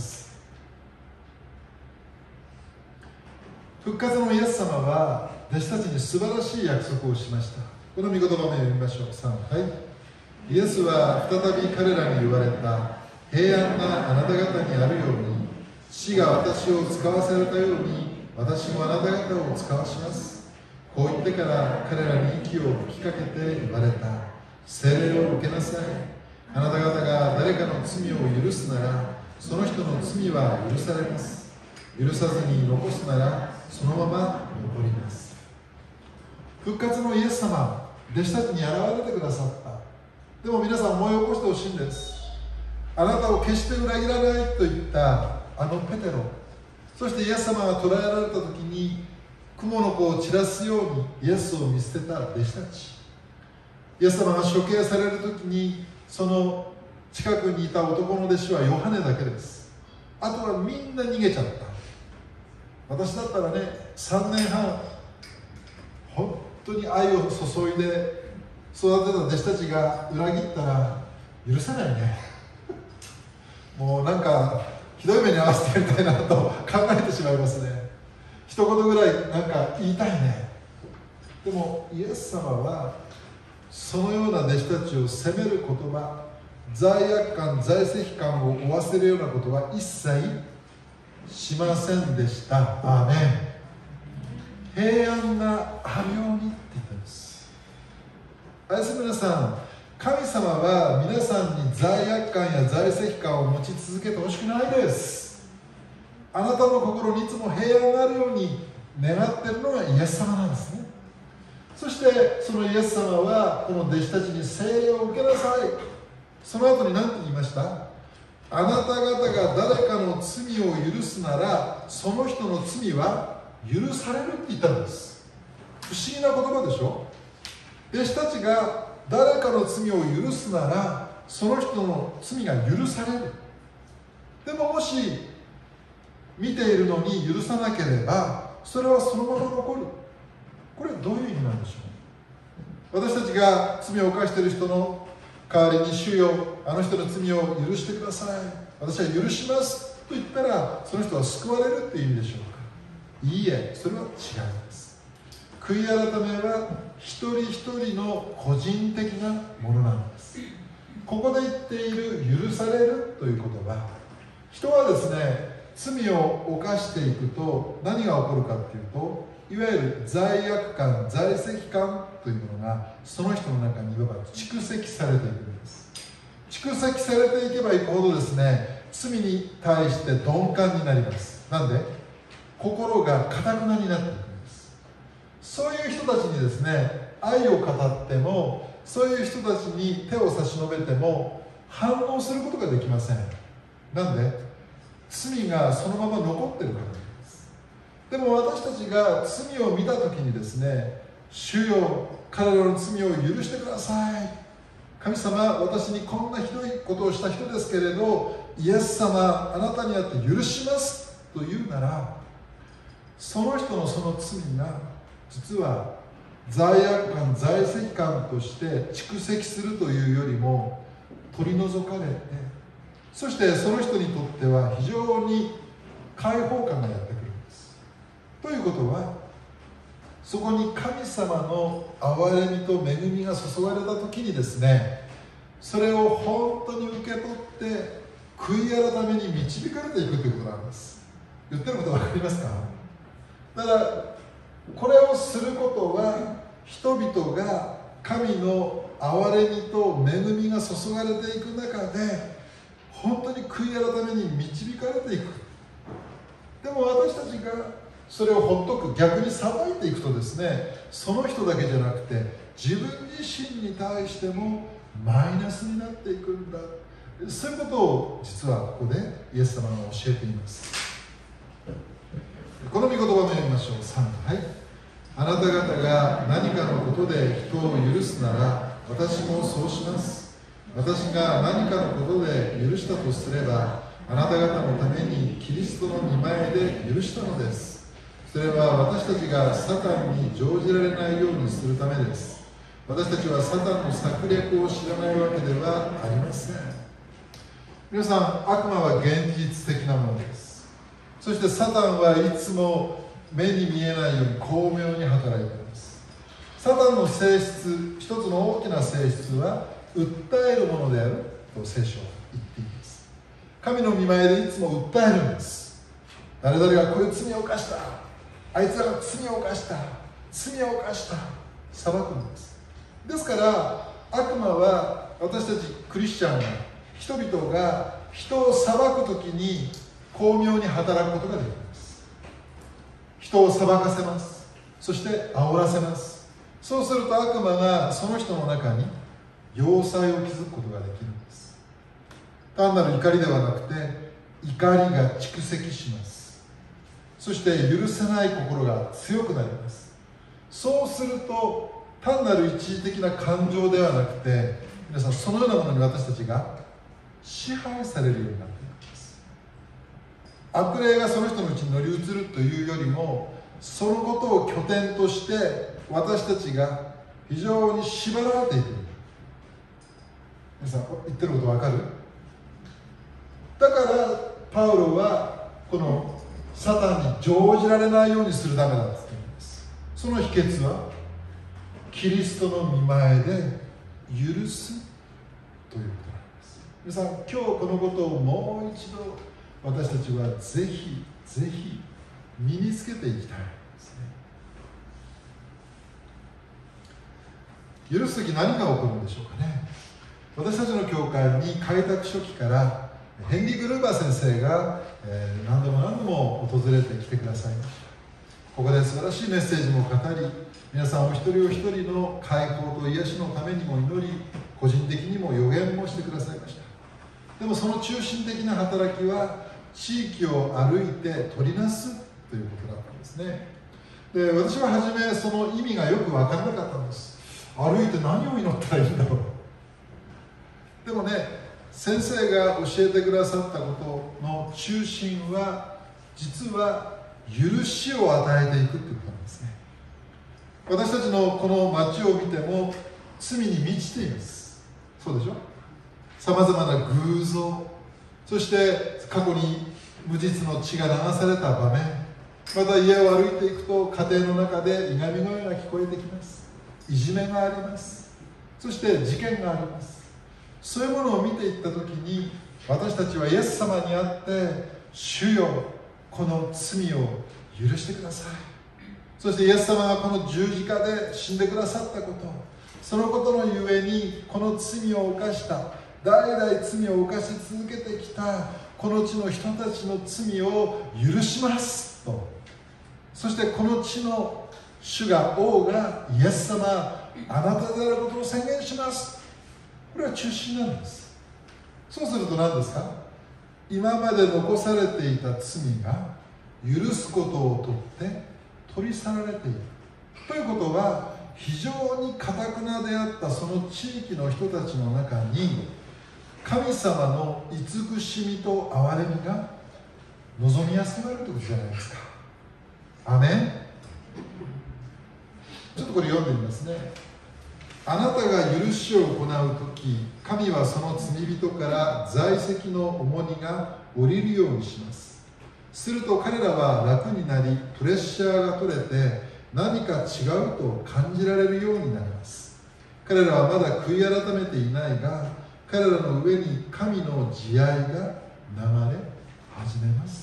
復活のイエス様は弟子たちに素晴らしい約束をしました。この御言葉を読みましょう。さん、はい。イエスは再び彼らに言われた。平安があなた方にあるように、父が私を使わせられたように、私もあなた方を使わします。こう言ってから彼らに息を吹きかけて言われた。聖霊を受けなさい。あなた方が誰かの罪を許すなら、その人の罪は許されます。許さずに残すなら、そのまま残ります。復活のイエス様、弟子たちに現れてくださった。でも皆さん、思い起こしてほしいんです。あなたを決して裏切らないと言ったあのペテロ、そしてイエス様が捕らえられた時に雲の子を散らすようにイエスを見捨てた弟子たち、イエス様が処刑される時にその近くにいた男の弟子はヨハネだけです。あとはみんな逃げちゃった。私だったらね、さんねんはん本当に愛を注いで育てた弟子たちが裏切ったら許せないね。もうなんかひどい目に遭わせてやりたいなと考えてしまいますね。一言ぐらいなんか言いたいね。でもイエス様はそのような弟子たちを責める言葉、罪悪感、在籍感を負わせるようなことは一切しませんでした。アーメン。平安があるようにって言ったんです。愛する皆さん、神様は皆さんに罪悪感や在籍感を持ち続けてほしくないです。あなたの心にいつも平安があるように願っているのがイエス様なんですね。そしてそのイエス様はこの弟子たちに聖霊を受けなさい。その後に何て言いました？あなた方が誰かの罪を許すなら、その人の罪は許されるって言ったんです。不思議な言葉でしょ。弟子たちが誰かの罪を許すなら、その人の罪が許される。でももし見ているのに許さなければ、それはそのまま残る。これはどういう意味なんでしょう。私たちが罪を犯している人の代わりに、主よ、あの人の罪を許してください、私は許しますと言ったら、その人は救われるっていう意味でしょうか。いいえ、それは違います。悔悔い改めは一人一人の個人的なものなんです。ここで言っている許されるということは、人はですね、罪を犯していくと何が起こるかというと、いわゆる罪悪感、在籍感というものがその人の中にいわば蓄積されていくんです。蓄積されていけばいくほどですね、罪に対して鈍感になります。なんで心が堅くなになっていくんです。そういう人たちにですね、愛を語っても、そういう人たちに手を差し伸べても反応することができません。なんで罪がそのまま残っているからです。でも私たちが罪を見たときにですね、主よ、彼らの罪を許してください、神様、私にこんなひどいことをした人ですけれど、イエス様、あなたにあって許しますと言うなら、その人のその罪が実は罪悪感、在籍感として蓄積するというよりも取り除かれて、そしてその人にとっては非常に解放感がやってくるんです。ということは、そこに神様の憐れみと恵みが注がれた時にですね、それを本当に受け取って悔い改めに導かれていくということなんです。言ってること分かりますか？だからこれをすることは、人々が神の憐れみと恵みが注がれていく中で本当に悔い改めに導かれていく。でも私たちがそれをほっとく、逆に裁いていくとですね、その人だけじゃなくて自分自身に対してもマイナスになっていくんだ。そういうことを実はここでイエス様が教えています。この御言葉も読みましょう。さん、はい。あなた方が何かのことで人を許すなら私もそうします。私が何かのことで許したとすれば、あなた方のためにキリストの御前で許したのです。それは私たちがサタンに乗じられないようにするためです。私たちはサタンの策略を知らないわけではありません。皆さん、悪魔は現実的なものです。そしてサタンはいつも目に見えないように巧妙に働いています。サタンの性質、一つの大きな性質は訴えるものであると聖書は言っています。神の御前でいつも訴えるんです。誰々がこういう罪を犯した、あいつらが罪を犯した、罪を犯した、裁くんです。ですから悪魔は私たちクリスチャンが、人々が人を裁くときに巧妙に働くことができます。人を裁かせます。そして煽らせます。そうすると悪魔がその人の中に要塞を築くことができるんです。単なる怒りではなくて怒りが蓄積します。そして許せない心が強くなります。そうすると単なる一時的な感情ではなくて、皆さん、そのようなものに私たちが支配されるようになっているんです。悪霊がその人のうちに乗り移るというよりも、そのことを拠点として私たちが非常に縛られていく。皆さん、言ってることわかる？だからパウロはこのサタンに乗じられないようにするためだと言っています。その秘訣はキリストの御前で許すということなんです。皆さん、今日このことをもう一度私たちはぜひぜひ身につけていきたいですね。許すとき何が起こるんでしょうかね。私たちの教会に開拓初期からヘンリー・グルーバー先生が、えー、何度も何度も訪れてきてくださいました。ここで素晴らしいメッセージも語り、皆さんお一人お一人の解放と癒しのためにも祈り、個人的にも予言もしてくださいました。でもその中心的な働きは地域を歩いて取りなすということだったんですね。で、私は初めその意味がよく分からなかったんです。歩いて何を祈ったらいいんだろう。でもね、先生が教えてくださったことの中心は、実は許しを与えていくということなんですね。私たちのこの街を見ても罪に満ちています。そうでしょ。さまざまな偶像、そして過去に無実の血が流された場面、 また家を歩いていくと家庭の中でいがみ声が聞こえてきます。いじめがあります。そして事件があります。そういうものを見ていったときに、私たちはイエス様にあって、主よ、この罪を許してください。そしてイエス様がこの十字架で死んでくださったこと、そのことのゆえにこの罪を犯した、代々罪を犯し続けてきたこの地の人たちの罪を許しますと、そしてこの地の主が、王がイエス様、あなたであることを宣言します。これは中心なんです。そうすると何ですか？今まで残されていた罪が許すことをとって取り去られているということは、非常に堅くなであったその地域の人たちの中に、神様の慈しみと憐れみが望みやすくなるということじゃないですか。アメン。ちょっとこれ読んでみますね。あなたが許しを行うとき、神はその罪人から在籍の重荷が下りるようにします。すると彼らは楽になり、プレッシャーが取れて何か違うと感じられるようになります。彼らはまだ悔い改めていないが、彼らの上に神の慈愛が流れ始めます。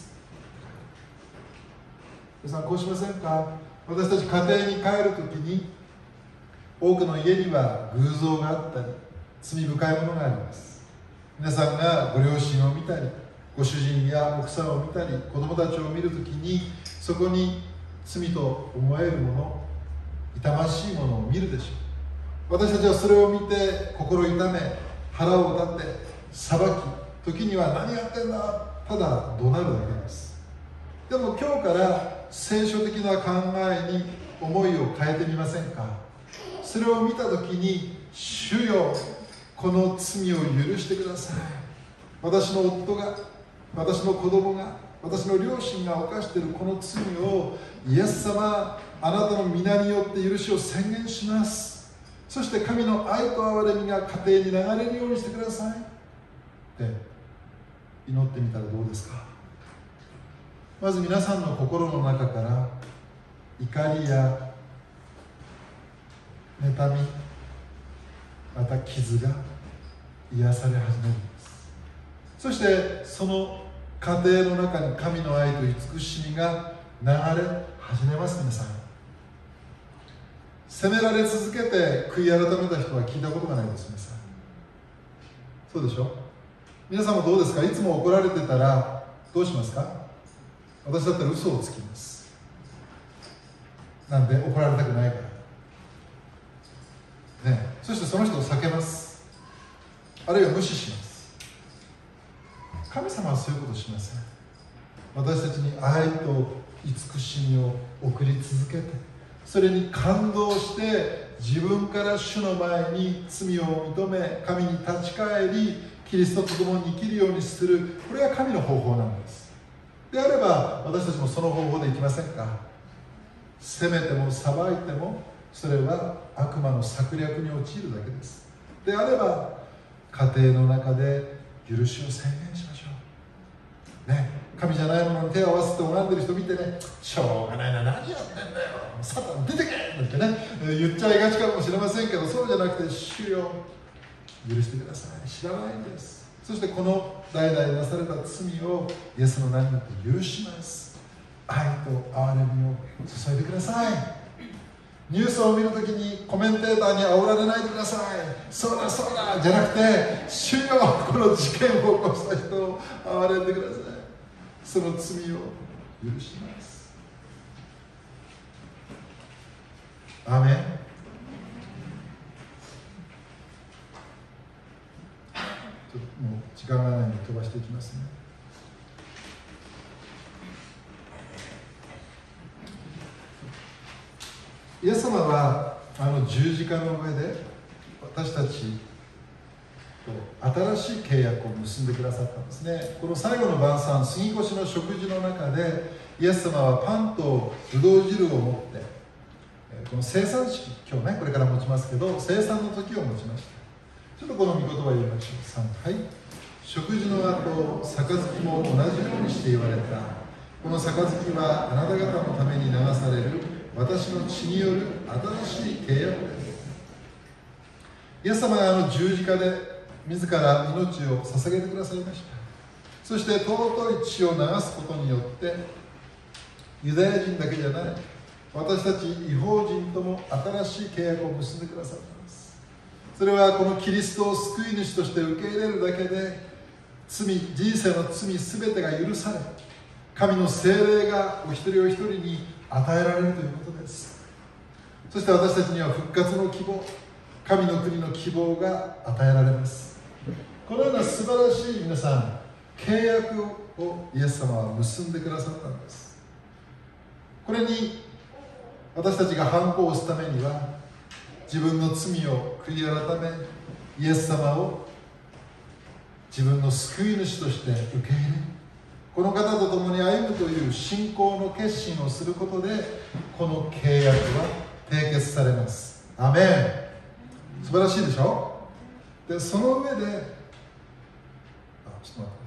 皆さん、こうしませんか？私たち家庭に帰るときに、多くの家には偶像があったり、罪深いものがあります。皆さんがご両親を見たり、ご主人や奥さんを見たり、子供たちを見るときに、そこに罪と思えるもの、痛ましいものを見るでしょう。私たちはそれを見て心痛め、腹を立て裁き、時には何やってんだ、ただ怒鳴るだけです。でも今日から聖書的な考えに思いを変えてみませんか？それを見たときに、主よ、この罪を許してください。私の夫が、私の子供が、私の両親が犯しているこの罪を、イエス様、あなたの皆によって許しを宣言します。そして神の愛と憐れみが家庭に流れるようにしてくださいって祈ってみたらどうですか？まず皆さんの心の中から怒りや妬み、また傷が癒され始めるんです。そしてその家庭の中に神の愛と慈しみが流れ始めます。皆さん、責められ続けて悔い改めた人は聞いたことがないです。皆さん、そうでしょ？皆さんもどうですか？いつも怒られてたらどうしますか？私だったら嘘をつきます。なんで、怒られたくないからね。そしてその人を避けます。あるいは無視します。神様はそういうことをしません。私たちに愛と慈しみを送り続けて、それに感動して自分から主の前に罪を認め、神に立ち返り、キリストと共に生きるようにする、これが神の方法なんです。であれば私たちもその方法でいきませんか？責めても裁いてもそれは悪魔の策略に陥るだけです。であれば家庭の中で許しを宣言しましょうね。神じゃないものに手を合わせて拝んでる人見てね、しょうがないな、何やってんだよ、サタン出てけなんてね言っちゃいがちかもしれませんけど、そうじゃなくて、主よ許してください、知らないんです。そしてこの代々なされた罪をイエスの名によって許します。愛と憐れみを注いでください。ニュースを見るときにコメンテーターに煽られないでください。そうだそうだじゃなくて、主よこの事件を起こした人を憐れんでください。その罪を許します。アーメン。ちょっともう時間がないので飛ばしていきますね。イエス様はあの十字架の上で私たちと新しい契約を結んでくださったんですね。この最後の晩餐、杉越の食事の中でイエス様はパンとブドウ汁を持って、この生産式、今日ねこれから持ちますけど、生産の時を持ちました。ちょっとこの御言葉を読みましょう。さん、はい。食事の後、杯も同じようにして言われた。 この杯はあなた方のために流される私の血による新しい契約です。イエス様があの十字架で自ら命を捧げてくださいました。そして尊い血を流すことによってユダヤ人だけじゃない私たち異邦人とも新しい契約を結んでくださったんです。それはこのキリストを救い主として受け入れるだけで罪、人生の罪すべてが許され、神の聖霊がお一人お一人に与えられるということです。そして私たちには復活の希望、神の国の希望が与えられます。このような素晴らしい皆さん契約をイエス様は結んでくださったんです。これに私たちがハンコを押すためには自分の罪を悔い改めイエス様を自分の救い主として受け入れ、この方と共に歩むという信仰の決心をすることでこの契約は締結されます。アメン。素晴らしいでしょ。でその上で、あ、ちょっと待ってくださいね。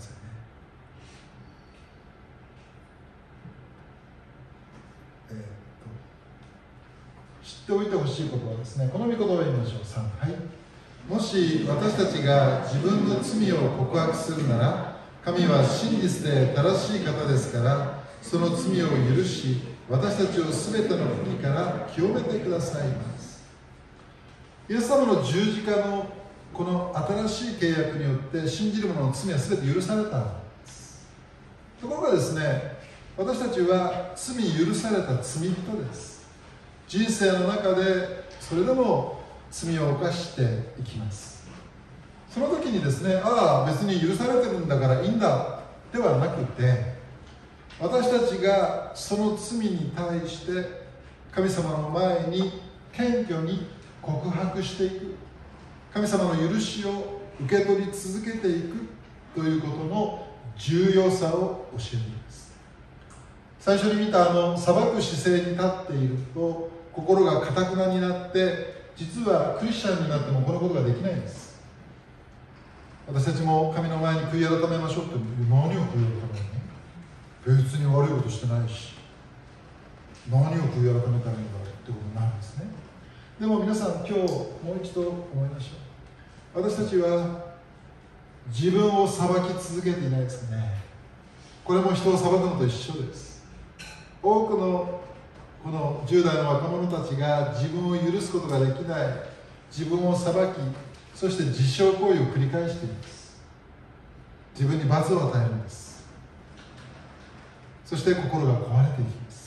えー、っと知っておいてほしいことはですね、この御言葉を読みましょう。さん、はい。もし私たちが自分の罪を告白するなら、神は真実で正しい方ですから、その罪を許し、私たちをすべての不義から清めてくださいます。イエス様の十字架のこの新しい契約によって信じる者の罪はすべて許されたんです。ところがですね、私たちは罪許された罪人です。人生の中でそれでも罪を犯していきます。その時にですね、ああ別に許されてるんだからいいんだではなくて、私たちがその罪に対して神様の前に謙虚に告白していく、神様の許しを受け取り続けていくということの重要さを教えています。最初に見たあの裁く姿勢に立っていると心が堅くなになって、実はクリスチャンになってもこのことができないんです。私たちも神の前に悔い改めましょうって、何を悔い改めるの？別に悪いことしてないし、何を悔い改めたらいいんだろうってことになるんですね。でも皆さん、今日もう一度思いましょう。私たちは自分を裁き続けていないですね。これも人を裁くのと一緒です。多くのこのじゅう代の若者たちが自分を許すことができない、自分を裁き、そして自傷行為を繰り返しています。自分に罰を与えるんです。そして心が壊れていきます。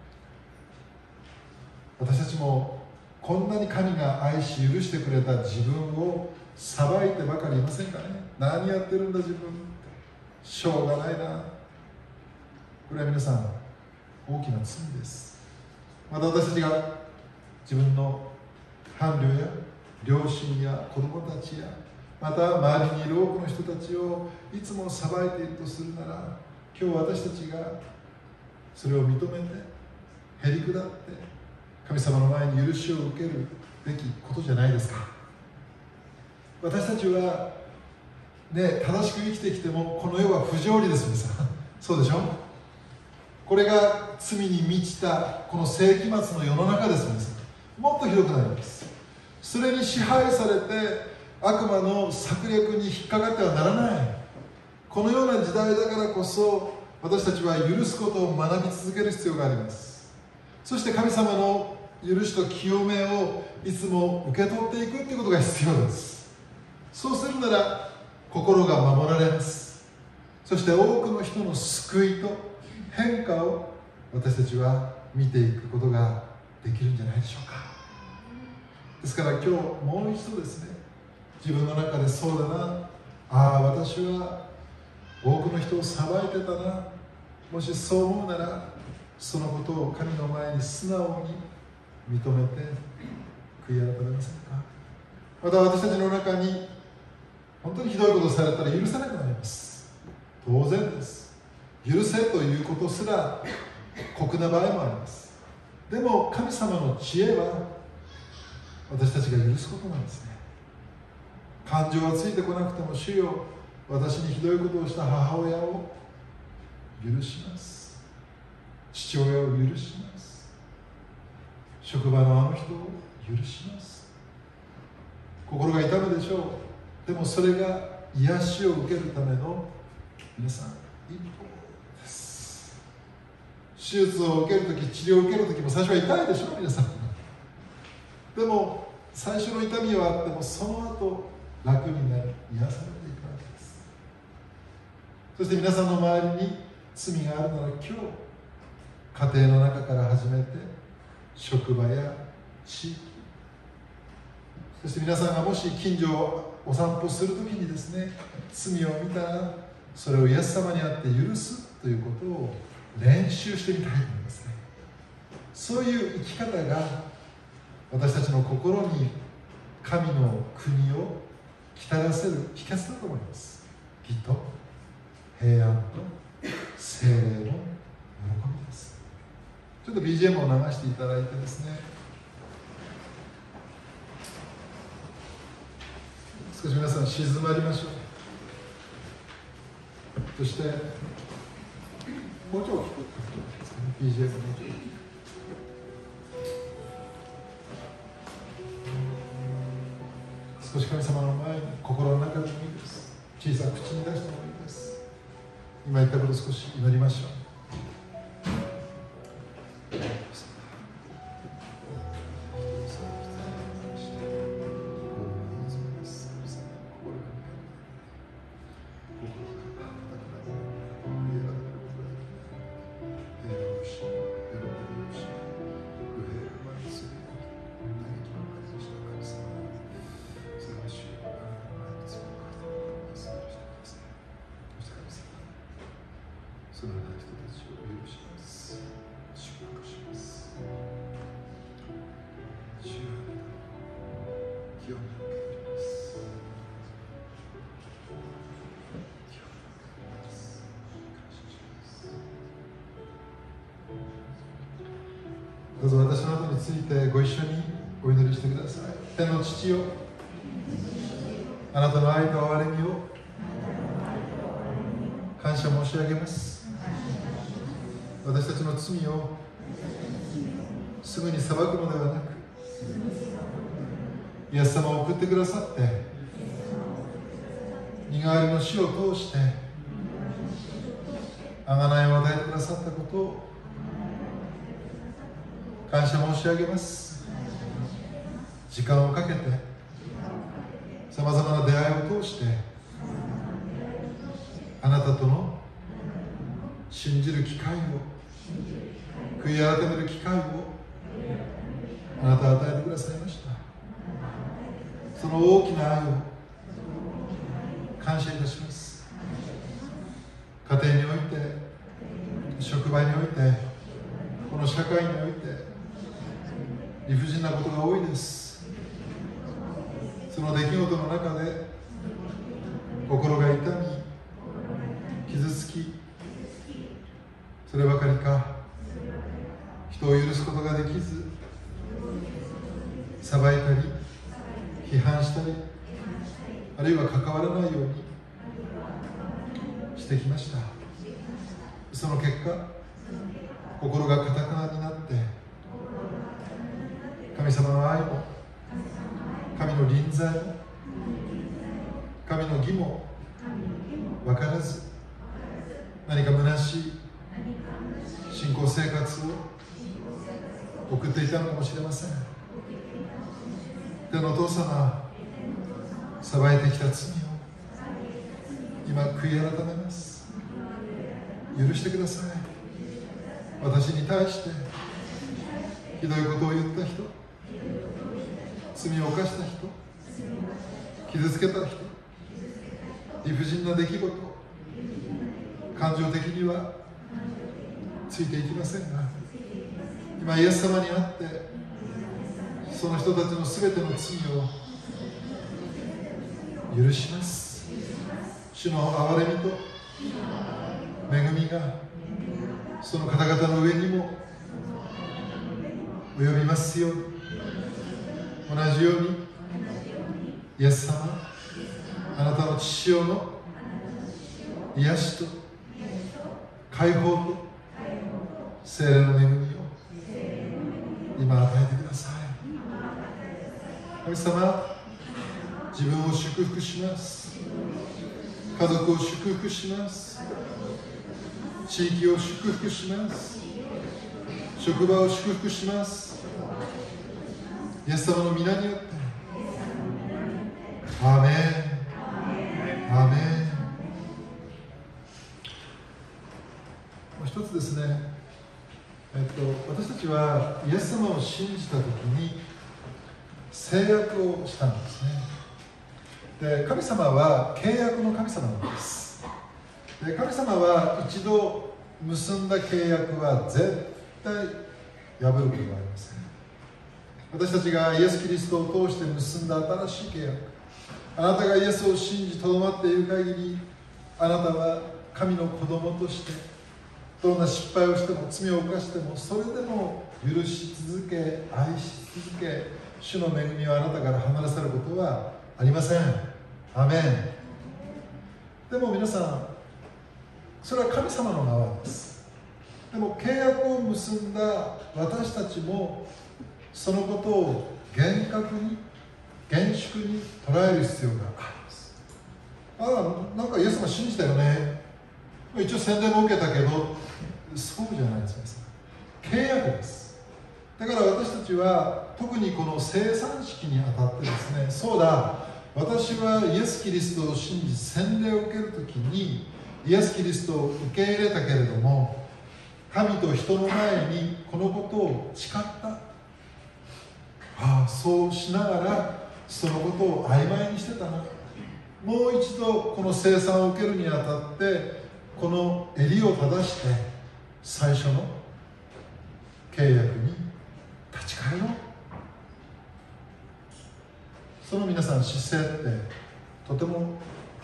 私たちもこんなに神が愛し許してくれた自分を裁いてばかりいませんかね。何やってるんだ自分、しょうがないな。これは皆さん大きな罪です。また私たちが自分の伴侶や両親や子供たちやまた周りにいる多くの人たちをいつも裁いているとするなら、今日私たちがそれを認めてへりくだって神様の前に許しを受けるべきことじゃないですか。私たちはね、正しく生きてきてもこの世は不条理です。皆さんそうでしょ。これが罪に満ちたこの世紀末の世の中です。皆さんもっとひどくなります。それに支配されて悪魔の策略に引っかかってはならない。このような時代だからこそ私たちは許すことを学び続ける必要があります。そして神様の許しと清めをいつも受け取っていくということが必要です。そうするなら心が守られます。そして多くの人の救いと変化を私たちは見ていくことができるんじゃないでしょうか。ですから今日もう一度ですね、自分の中でそうだな、ああ私は多くの人を裁いてたな、もしそう思うならそのことを神の前に素直に認めて悔い改めませんか。また私たちの中に本当にひどいことをされたら許さなくなります。当然です。許せということすら酷な場合もあります。でも神様の知恵は私たちが許すことなんですね。感情はついてこなくても、主よ私にひどいことをした母親を許します。 父親を許します。職場のあの人を許します。心が痛むでしょう。でもそれが癒しを受けるための皆さん一歩です。手術を受けるとき、治療を受けるときも最初は痛いでしょう、皆さん。でも最初の痛みはあってもその後楽になり癒されていくわけです。そして皆さんの周りに罪があるなら今日家庭の中から始めて職場や地域、そして皆さんがもし近所をお散歩するときにですね、罪を見たらそれをイエス様にあって許すということを練習してみたいと思いますね。そういう生き方が私たちの心に神の国をきたらせる秘訣だと思います。義と平安と聖霊の喜びです。ちょっと ビージーエム を流していただいてですね、少し皆さん静まりましょう。そしてもうちょい聞く ビージーエム もうちょい少し神様の前に心の中でもいいです。小さく口に出してもいいです。今言ったこと少し祈りましょう。そのような人たちを許します。祝福します。主よ、清めを受け取ります。清めを受け取ります。感謝します。どうぞ私の後についてご一緒にお祈りしてください。天の父よ、あなたの愛と憐れみを感謝申し上げます。私たちの罪をすぐに裁くのではなく、イエス様を送ってくださって身代わりの死を通して贖いを与えてくださったことを感謝申し上げます。時間をかけてさまざまな出会いを通してあなたとの信じる機会を、悔い改める機会をあなたは与えてくださいました。その大きな愛を感謝いたします。家庭において、職場において、この社会において理不尽なことが多いです。その出来事の中で心が痛み、傷つき、そればかりか人を許すことができず、裁いたり批判したり、あるいは関わらないようにしてきました。その結果、心が堅くなになって神様の愛も神の臨在も神の義も分からず、何か虚しい信仰生活を送っていたのかもしれません。天のお父様、裁いてきた罪を今悔い改めます。許してください。私に対してひどいことを言った人、罪を犯した人、傷つけた人、理不尽な出来事、感情的にはついていきませんが、今イエス様にあってその人たちのすべての罪を許します。主の憐れみと恵みがその方々の上にも及びますように。同じようにイエス様、あなたの父親の癒しと解放と聖霊の恵みを今与えてください。神様、自分を祝福します。家族を祝福します。地域を祝福します。職場を祝福します。イエス様の皆によって。アーメン。アーメン。もう一つですね、えっと、私たちはイエス様を信じたときに誓約をしたんですね。で、神様は契約の神様なんです。で、神様は一度結んだ契約は絶対破ることはありません。私たちがイエス・キリストを通して結んだ新しい契約、あなたがイエスを信じとどまっている限り、あなたは神の子供としてどんな失敗をしても罪を犯してもそれでも許し続け、愛し続け、主の恵みをあなたから離されることはありません。アメン。でも皆さん、それは神様の側です。でも契約を結んだ私たちもそのことを厳格に厳粛に捉える必要があります。ああ、なんかイエス様信じたよね、一応洗礼も受けたけど、そうじゃないです。契約です。だから私たちは特にこの聖餐式にあたってですね、そうだ、私はイエス・キリストを信じ洗礼を受けるときにイエス・キリストを受け入れたけれども、神と人の前にこのことを誓った。ああ、そうしながらそのことを曖昧にしてたな。もう一度この聖餐を受けるにあたってこの襟を正して最初の契約に立ち返ろう。その皆さん姿勢ってとても大事だと思うん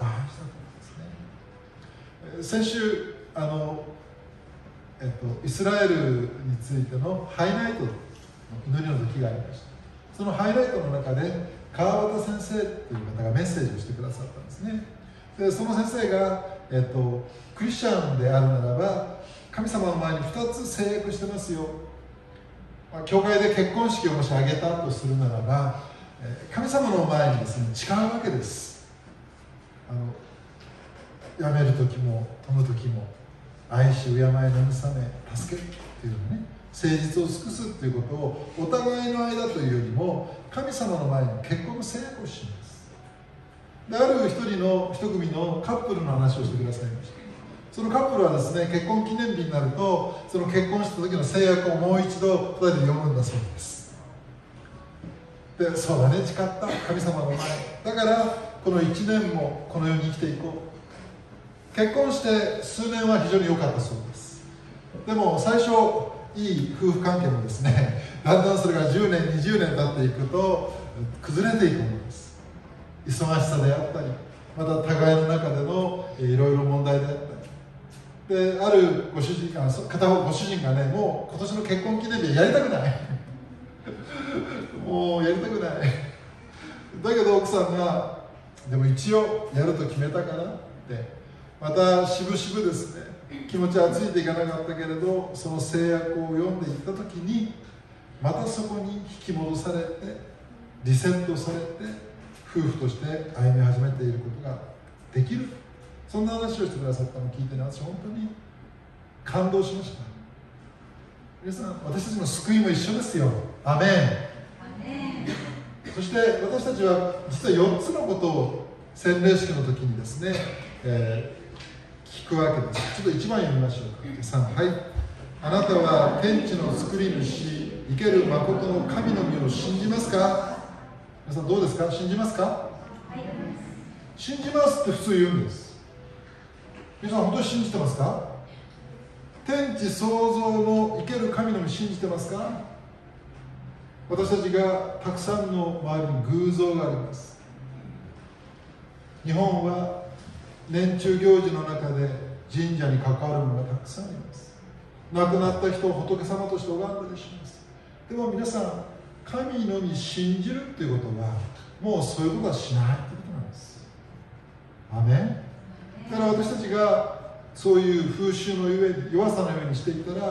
ですね。先週あの、えっと、イスラエルについてのハイライトの祈りの時がありました。そのハイライトの中で川端先生という方がメッセージをしてくださったんですね。でその先生が、えっと、クリスチャンであるならば神様の前にふたつ誓約してますよ。まあ、教会で結婚式をもし挙げたとするならば、神様の前にですね誓うわけです。あの辞める時も飛ぶ時も愛し敬い慰め助けるというね、誠実を尽くすということをお互いの間というよりも神様の前に結婚の誓約をします。である一人の一組のカップルの話をしてくださいました。そのカップルはですね、結婚記念日になるとその結婚した時の誓約をもう一度ふたりで読むんだそうです。でそうだね、誓った神様の前だからこのいちねんもこの世に生きていこう。結婚して数年は非常に良かったそうです。でも最初いい夫婦関係もですね、だんだんそれがじゅうねんにじゅうねん経っていくと崩れていくものです。忙しさであったり、また互いの中でのいろいろ問題であったりで、あるご主人が片方ご主人がね、もう今年の結婚記念日やりたくないもうやりたくないだけど奥さんがでも一応やると決めたからってまたしぶしぶですね、気持ちはついていかなかったけれど、その誓約を読んでいった時にまたそこに引き戻されてリセットされて夫婦として歩み始めていることができる。そんな話をしてくださったのを聞いてね、私本当に感動しました。皆さん、私たちの救いも一緒ですよ。アメン。そして私たちは実はよっつのことを洗礼式の時にですね、えー、聞くわけです。ちょっといちばん読みましょうか。さん、はい。あなたは天地の作り主生ける誠の神の御を信じますか。皆さんどうですか。信じますか。はい、信じますって普通言うんです。皆さん本当に信じてますか。天地創造の生ける神の御信じてますか。私たちがたくさんの周りに偶像があります。日本は年中行事の中で神社に関わるものがたくさんあります。亡くなった人を仏様として拝んだりします。でも皆さん、神のみ信じるっていうことはもうそういうことはしないってことなんです。アメン。だから私たちがそういう風習のゆえに弱さのようにしていたら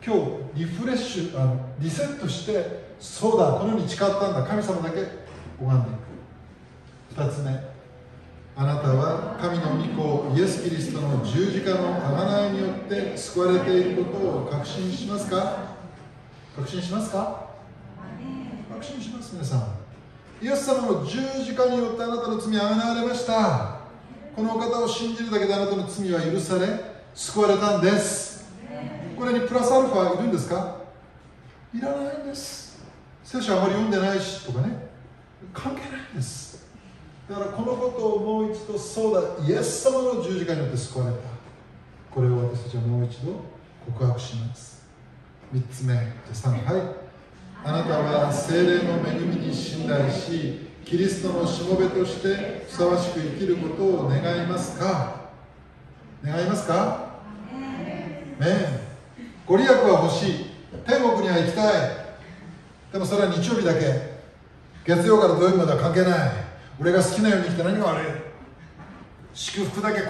今日リフレッシュ、あのリセットして、そうだ、この世に誓ったんだ、神様だけ拝んでいく。ふたつめ、あなたは神の御子イエス・キリストの十字架の贖いによって救われていることを確信しますか？確信しますか？確信します。皆さん、イエス様の十字架によってあなたの罪は贖われました。このお方を信じるだけであなたの罪は許され救われたんです。これにプラスアルファいるんですか？いらないんです。聖書あまり読んでないしとかね、関係ないんです。だからこのことをもう一度、そうだ、イエス様の十字架によって救われた、これを私たちはもう一度告白します。みっつめ、さん、はい。あなたは聖霊の恵みに信頼し、キリストのしもべとしてふさわしく生きることを願いますか？願いますか？ねえ、ご利益は欲しい、天国には行きたい。でもそれは日曜日だけ、月曜から土曜日までは関係ない。俺が好きなように生きて何が悪い、祝福だけ来い。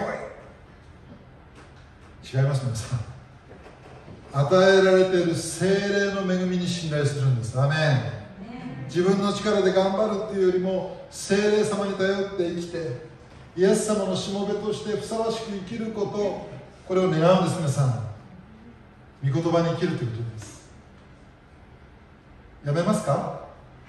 違います。皆さん、与えられている聖霊の恵みに信頼するんです。アメン。自分の力で頑張るっていうよりも、聖霊様に頼って生きて、イエス様のしもべとしてふさわしく生きること、これを願うんです。皆さん、御言葉に生きるということです。やめますか？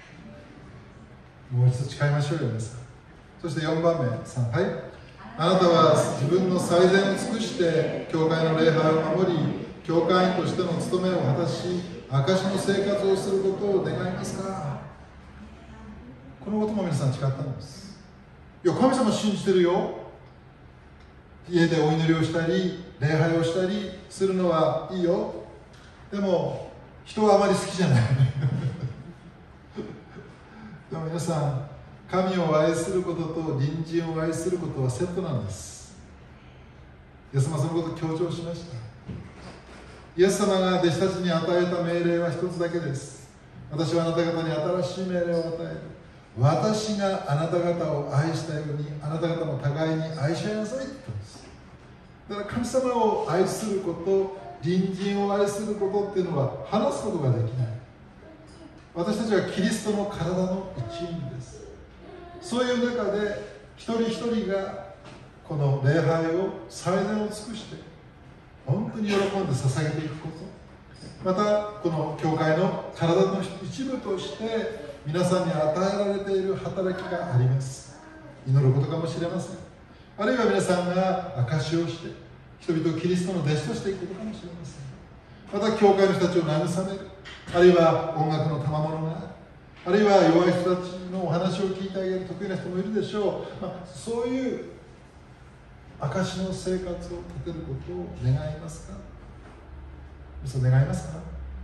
もう一度誓いましょうよ、皆さん。そしてよんばんめ、さん、はい。あなたは自分の最善を尽くして教会の礼拝を守り、教会員としての務めを果たし、証の生活をすることを願いますか？このことも皆さん誓ったんです。いや、神様信じてるよ。家でお祈りをしたり礼拝をしたりするのはいいよ。でも人はあまり好きじゃないでも皆さん、神を愛することと隣人を愛することはセットなんです。イエス様はそのことを強調しました。イエス様が弟子たちに与えた命令は一つだけです。私はあなた方に新しい命令を与える。私があなた方を愛したように、あなた方も互いに愛し合いなさいって言ったんです。だから神様を愛すること、隣人を愛することっていうのは話すことができない。私たちはキリストの体の一員です。そういう中で一人一人がこの礼拝を最善を尽くして本当に喜んで捧げていくこと、またこの教会の体の一部として皆さんに与えられている働きがあります。祈ることかもしれません。あるいは皆さんが証しをして人々をキリストの弟子としていくことかもしれません。また教会の人たちを慰める、あるいは音楽の賜物がある、あるいは弱い人たちのお話を聞いてあげる得意な人もいるでしょう。まあ、そういう証の生活を立てることを願いますか？そう願いますか？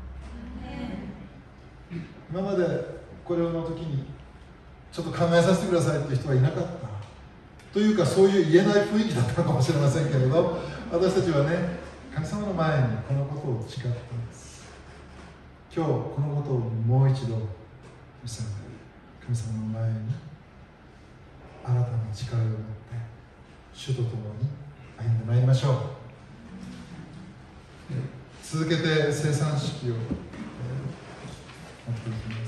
今までこれの時にちょっと考えさせてくださいっていう人はいなかったというか、そういう言えない雰囲気だったのかもしれませんけれど、私たちはね、神様の前にこのことを誓ったんです。今日このことをもう一度神様の前に新たな力を持って主と共に歩んでまいりましょう。続けて生産式を持っていきます。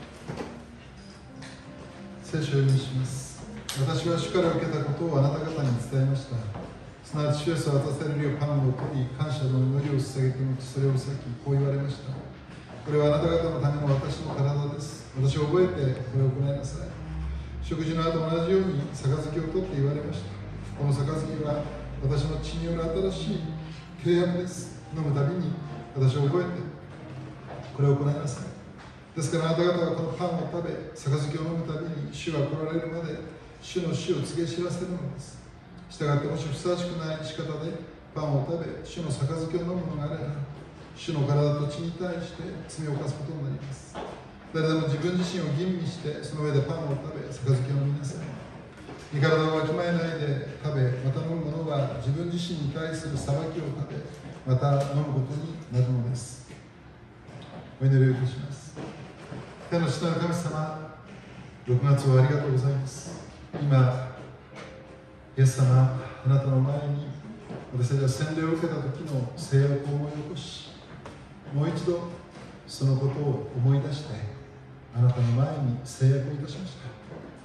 聖書を読みします。私は主から受けたことをあなた方に伝えました。すなわち主イエスを渡されるようパンを取り、感謝の祈りを捧げてみて、それを裂き、こう言われました。これはあなた方のための私の体です。私を覚えてこれを行いなさい。食事の後同じように杯を取って言われました。この杯は私の血による新しい契約です。飲むたびに私を覚えてこれを行いなさい。ですからあなた方はこのパンを食べ、杯を飲むたびに主が来られるまで主の死を告げ知らせるのです。したがってもしふさわしくない仕方でパンを食べ、主の杯を飲むのがあれば、主の体と血に対して罪を犯すことになります。誰でも自分自身を吟味して、その上でパンを食べ、杯を飲みなさい。身体をわきまえないで食べ、また飲む者は自分自身に対する裁きを食べ、また飲むことになるのです。お祈りをいたします。天の父なる神様、ろくがつをありがとうございます。今、イエス様、あなたの前に私たちは洗礼を受けた時の制約を思い起こし、 もう一度そのことを思い出してあなたの前に制約をいたしました。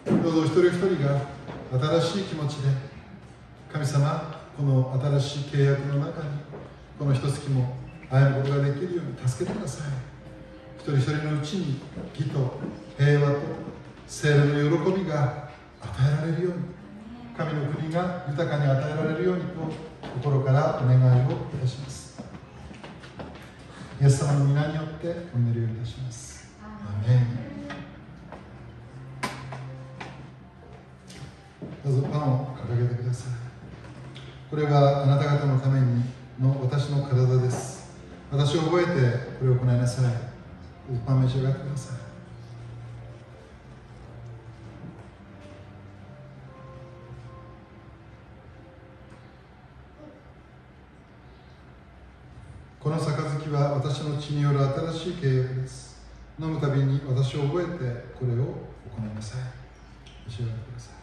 どうぞ一人一人が新しい気持ちで、神様、この新しい契約の中にこの一月も歩むことができるように助けてください。一人一人のうちに義と平和と聖霊の喜びが与えられるように、神の国が豊かに与えられるようにと心からお願いをいたします。イエス様の皆によってお祈りをいたします。アメン。どうぞパンを掲げてください。これはあなた方のためにの私の体です。私を覚えてこれを行いなさい。パン召し上がってください。この杯は私の血による新しい契約です。飲むたびに私を覚えてこれを行いなさい。召し上がってください。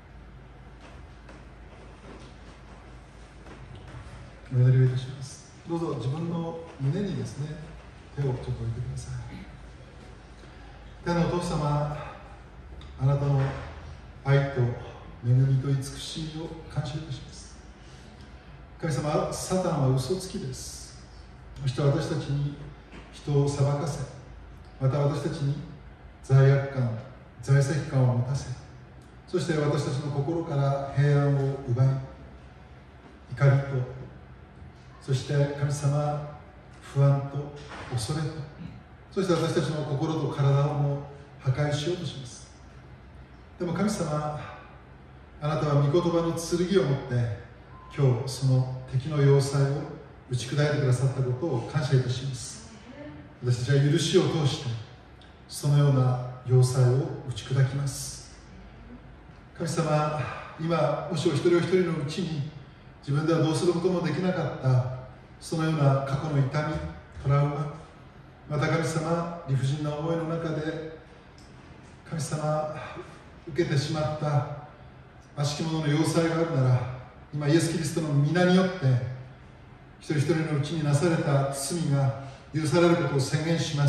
お祈りをいたします。どうぞ自分の胸にですね、手をちょっと置いてください。天のお父様、あなたの愛と恵みと慈しみを感謝いたします。神様、サタンは嘘つきです。そして私たちに人を裁かせ、また私たちに罪悪感、在籍感を持たせ、そして私たちの心から平安を奪い、怒りと、そして神様、不安と恐れと、そして私たちの心と体をも破壊しようとします。でも神様、あなたは御言葉の剣を持って今日その敵の要塞を打ち砕いてくださったことを感謝いたします。私たちは許しを通してそのような要塞を打ち砕きます。神様、今もしお一人お一人のうちに自分ではどうすることもできなかったそのような過去の痛み、トラウマ、また神様、理不尽な思いの中で神様、受けてしまった悪しき者の要塞があるなら、今イエス・キリストの皆によって一人一人のうちになされた罪が許されることを宣言します。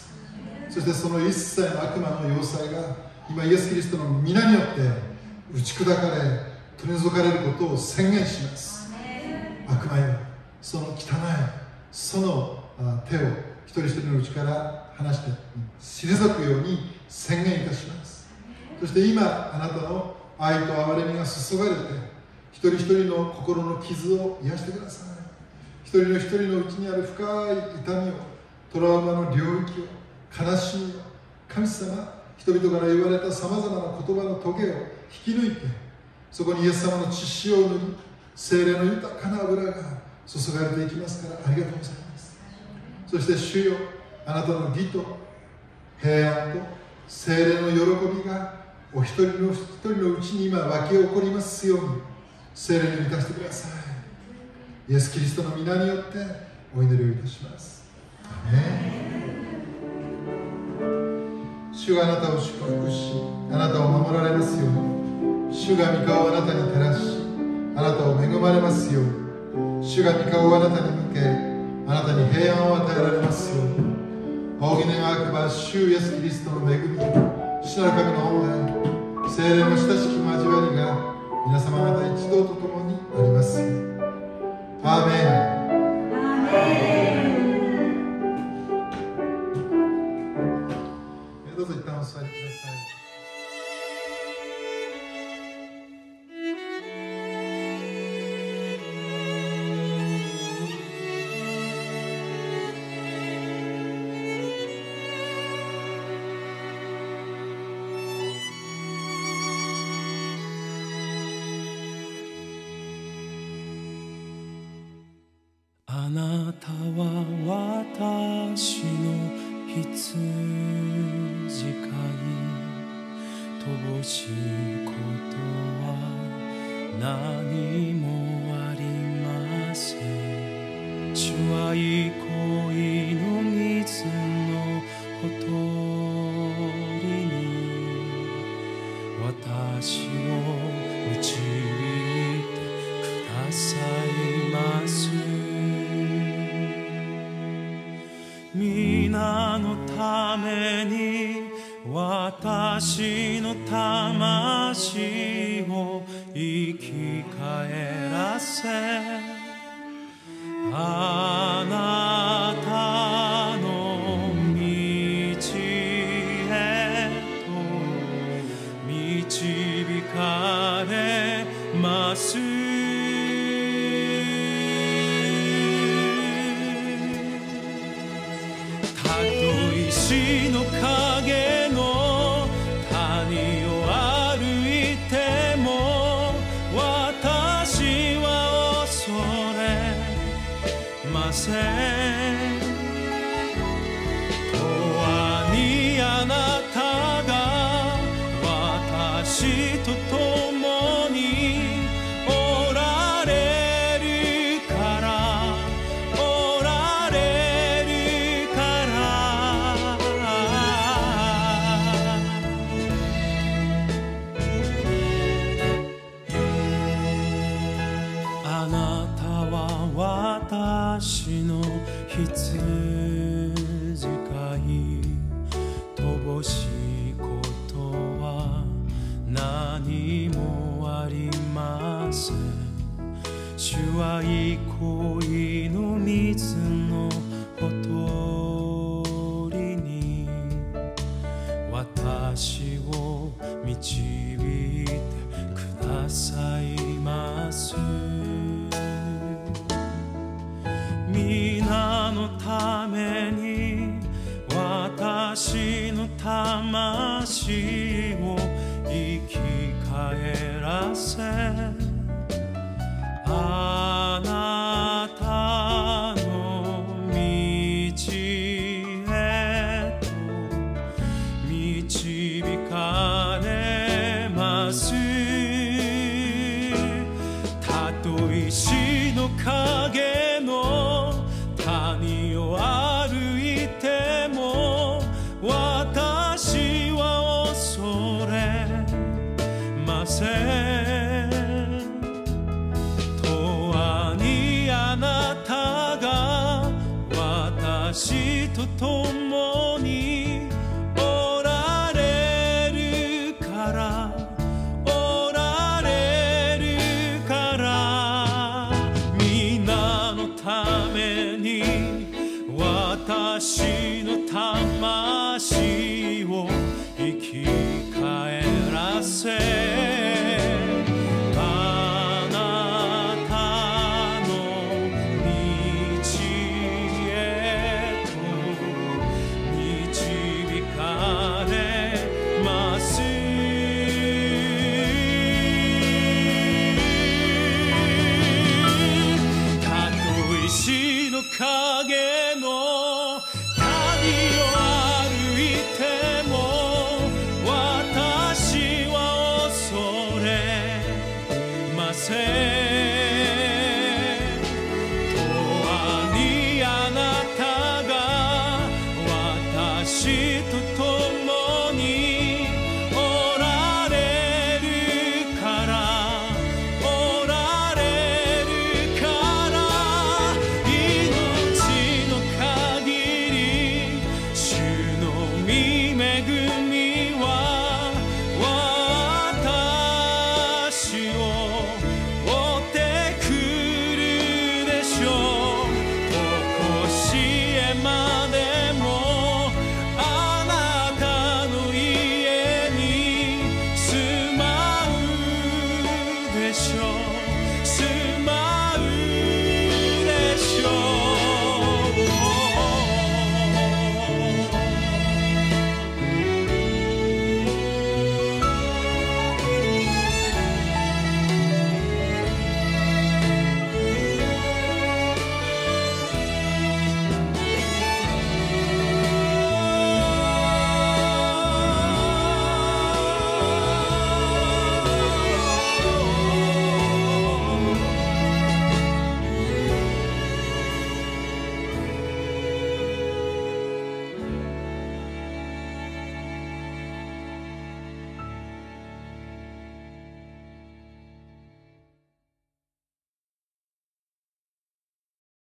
そしてその一切の悪魔の要塞が今イエス・キリストの皆によって打ち砕かれ取り除かれることを宣言します。悪魔よ、その汚いその手を一人一人のうちから離して退くように宣言いたします。そして今あなたの愛と憐れみが注がれて一人一人の心の傷を癒してください。一人の一人のうちにある深い痛みを、トラウマの領域を、悲しみを、神様、人々から言われたさまざまな言葉の棘を引き抜いて、そこにイエス様の血潮を塗り、聖霊の豊かな油が注がれていきますから、ありがとうございます。そして主よ、あなたの義と平安と聖霊の喜びがお一人の一人のうちに今湧き起こりますように、聖霊に満たしてください。イエス・キリストの皆によってお祈りをいたします。アメン。主があなたを祝福し、あなたを守られますように。主が御顔をあなたに照らし、あなたを恵まれますように。主が御顔をあなたに向け、あなたに平安を与えられますように。仰ぎ願わくば主イエス・キリストの恵み、主なる神の恩愛、聖霊の親しき交わりが皆様方一同と共にありますように。アーメン。アーメン。どうぞ一旦お座りください。 あなたは私の羊飼い、乏しいことは何もありません。主は憩いの水のほとりに私を導いてくださいます。 私の魂を生き返らせ、あなたの道へと導かれます。たとえ死の影の谷を歩いても、私は恐れません。永遠にあなたが私と共におられるから、おられるから。あなたは私の羊飼い、乏しいことは何もありません。主は憩いの水のほとりに私を導いてくださいます。皆のために私の魂を生き返らせ、あなたの道へと導かれます。たとえ死の影の谷を歩いても、私は恐れません。永遠にあなたが私と共におられるから、おられるから。皆のために私の魂を生き返らせ、あなたの道へと導かれます。たとえ死の影の谷を歩いても、私は恐れません。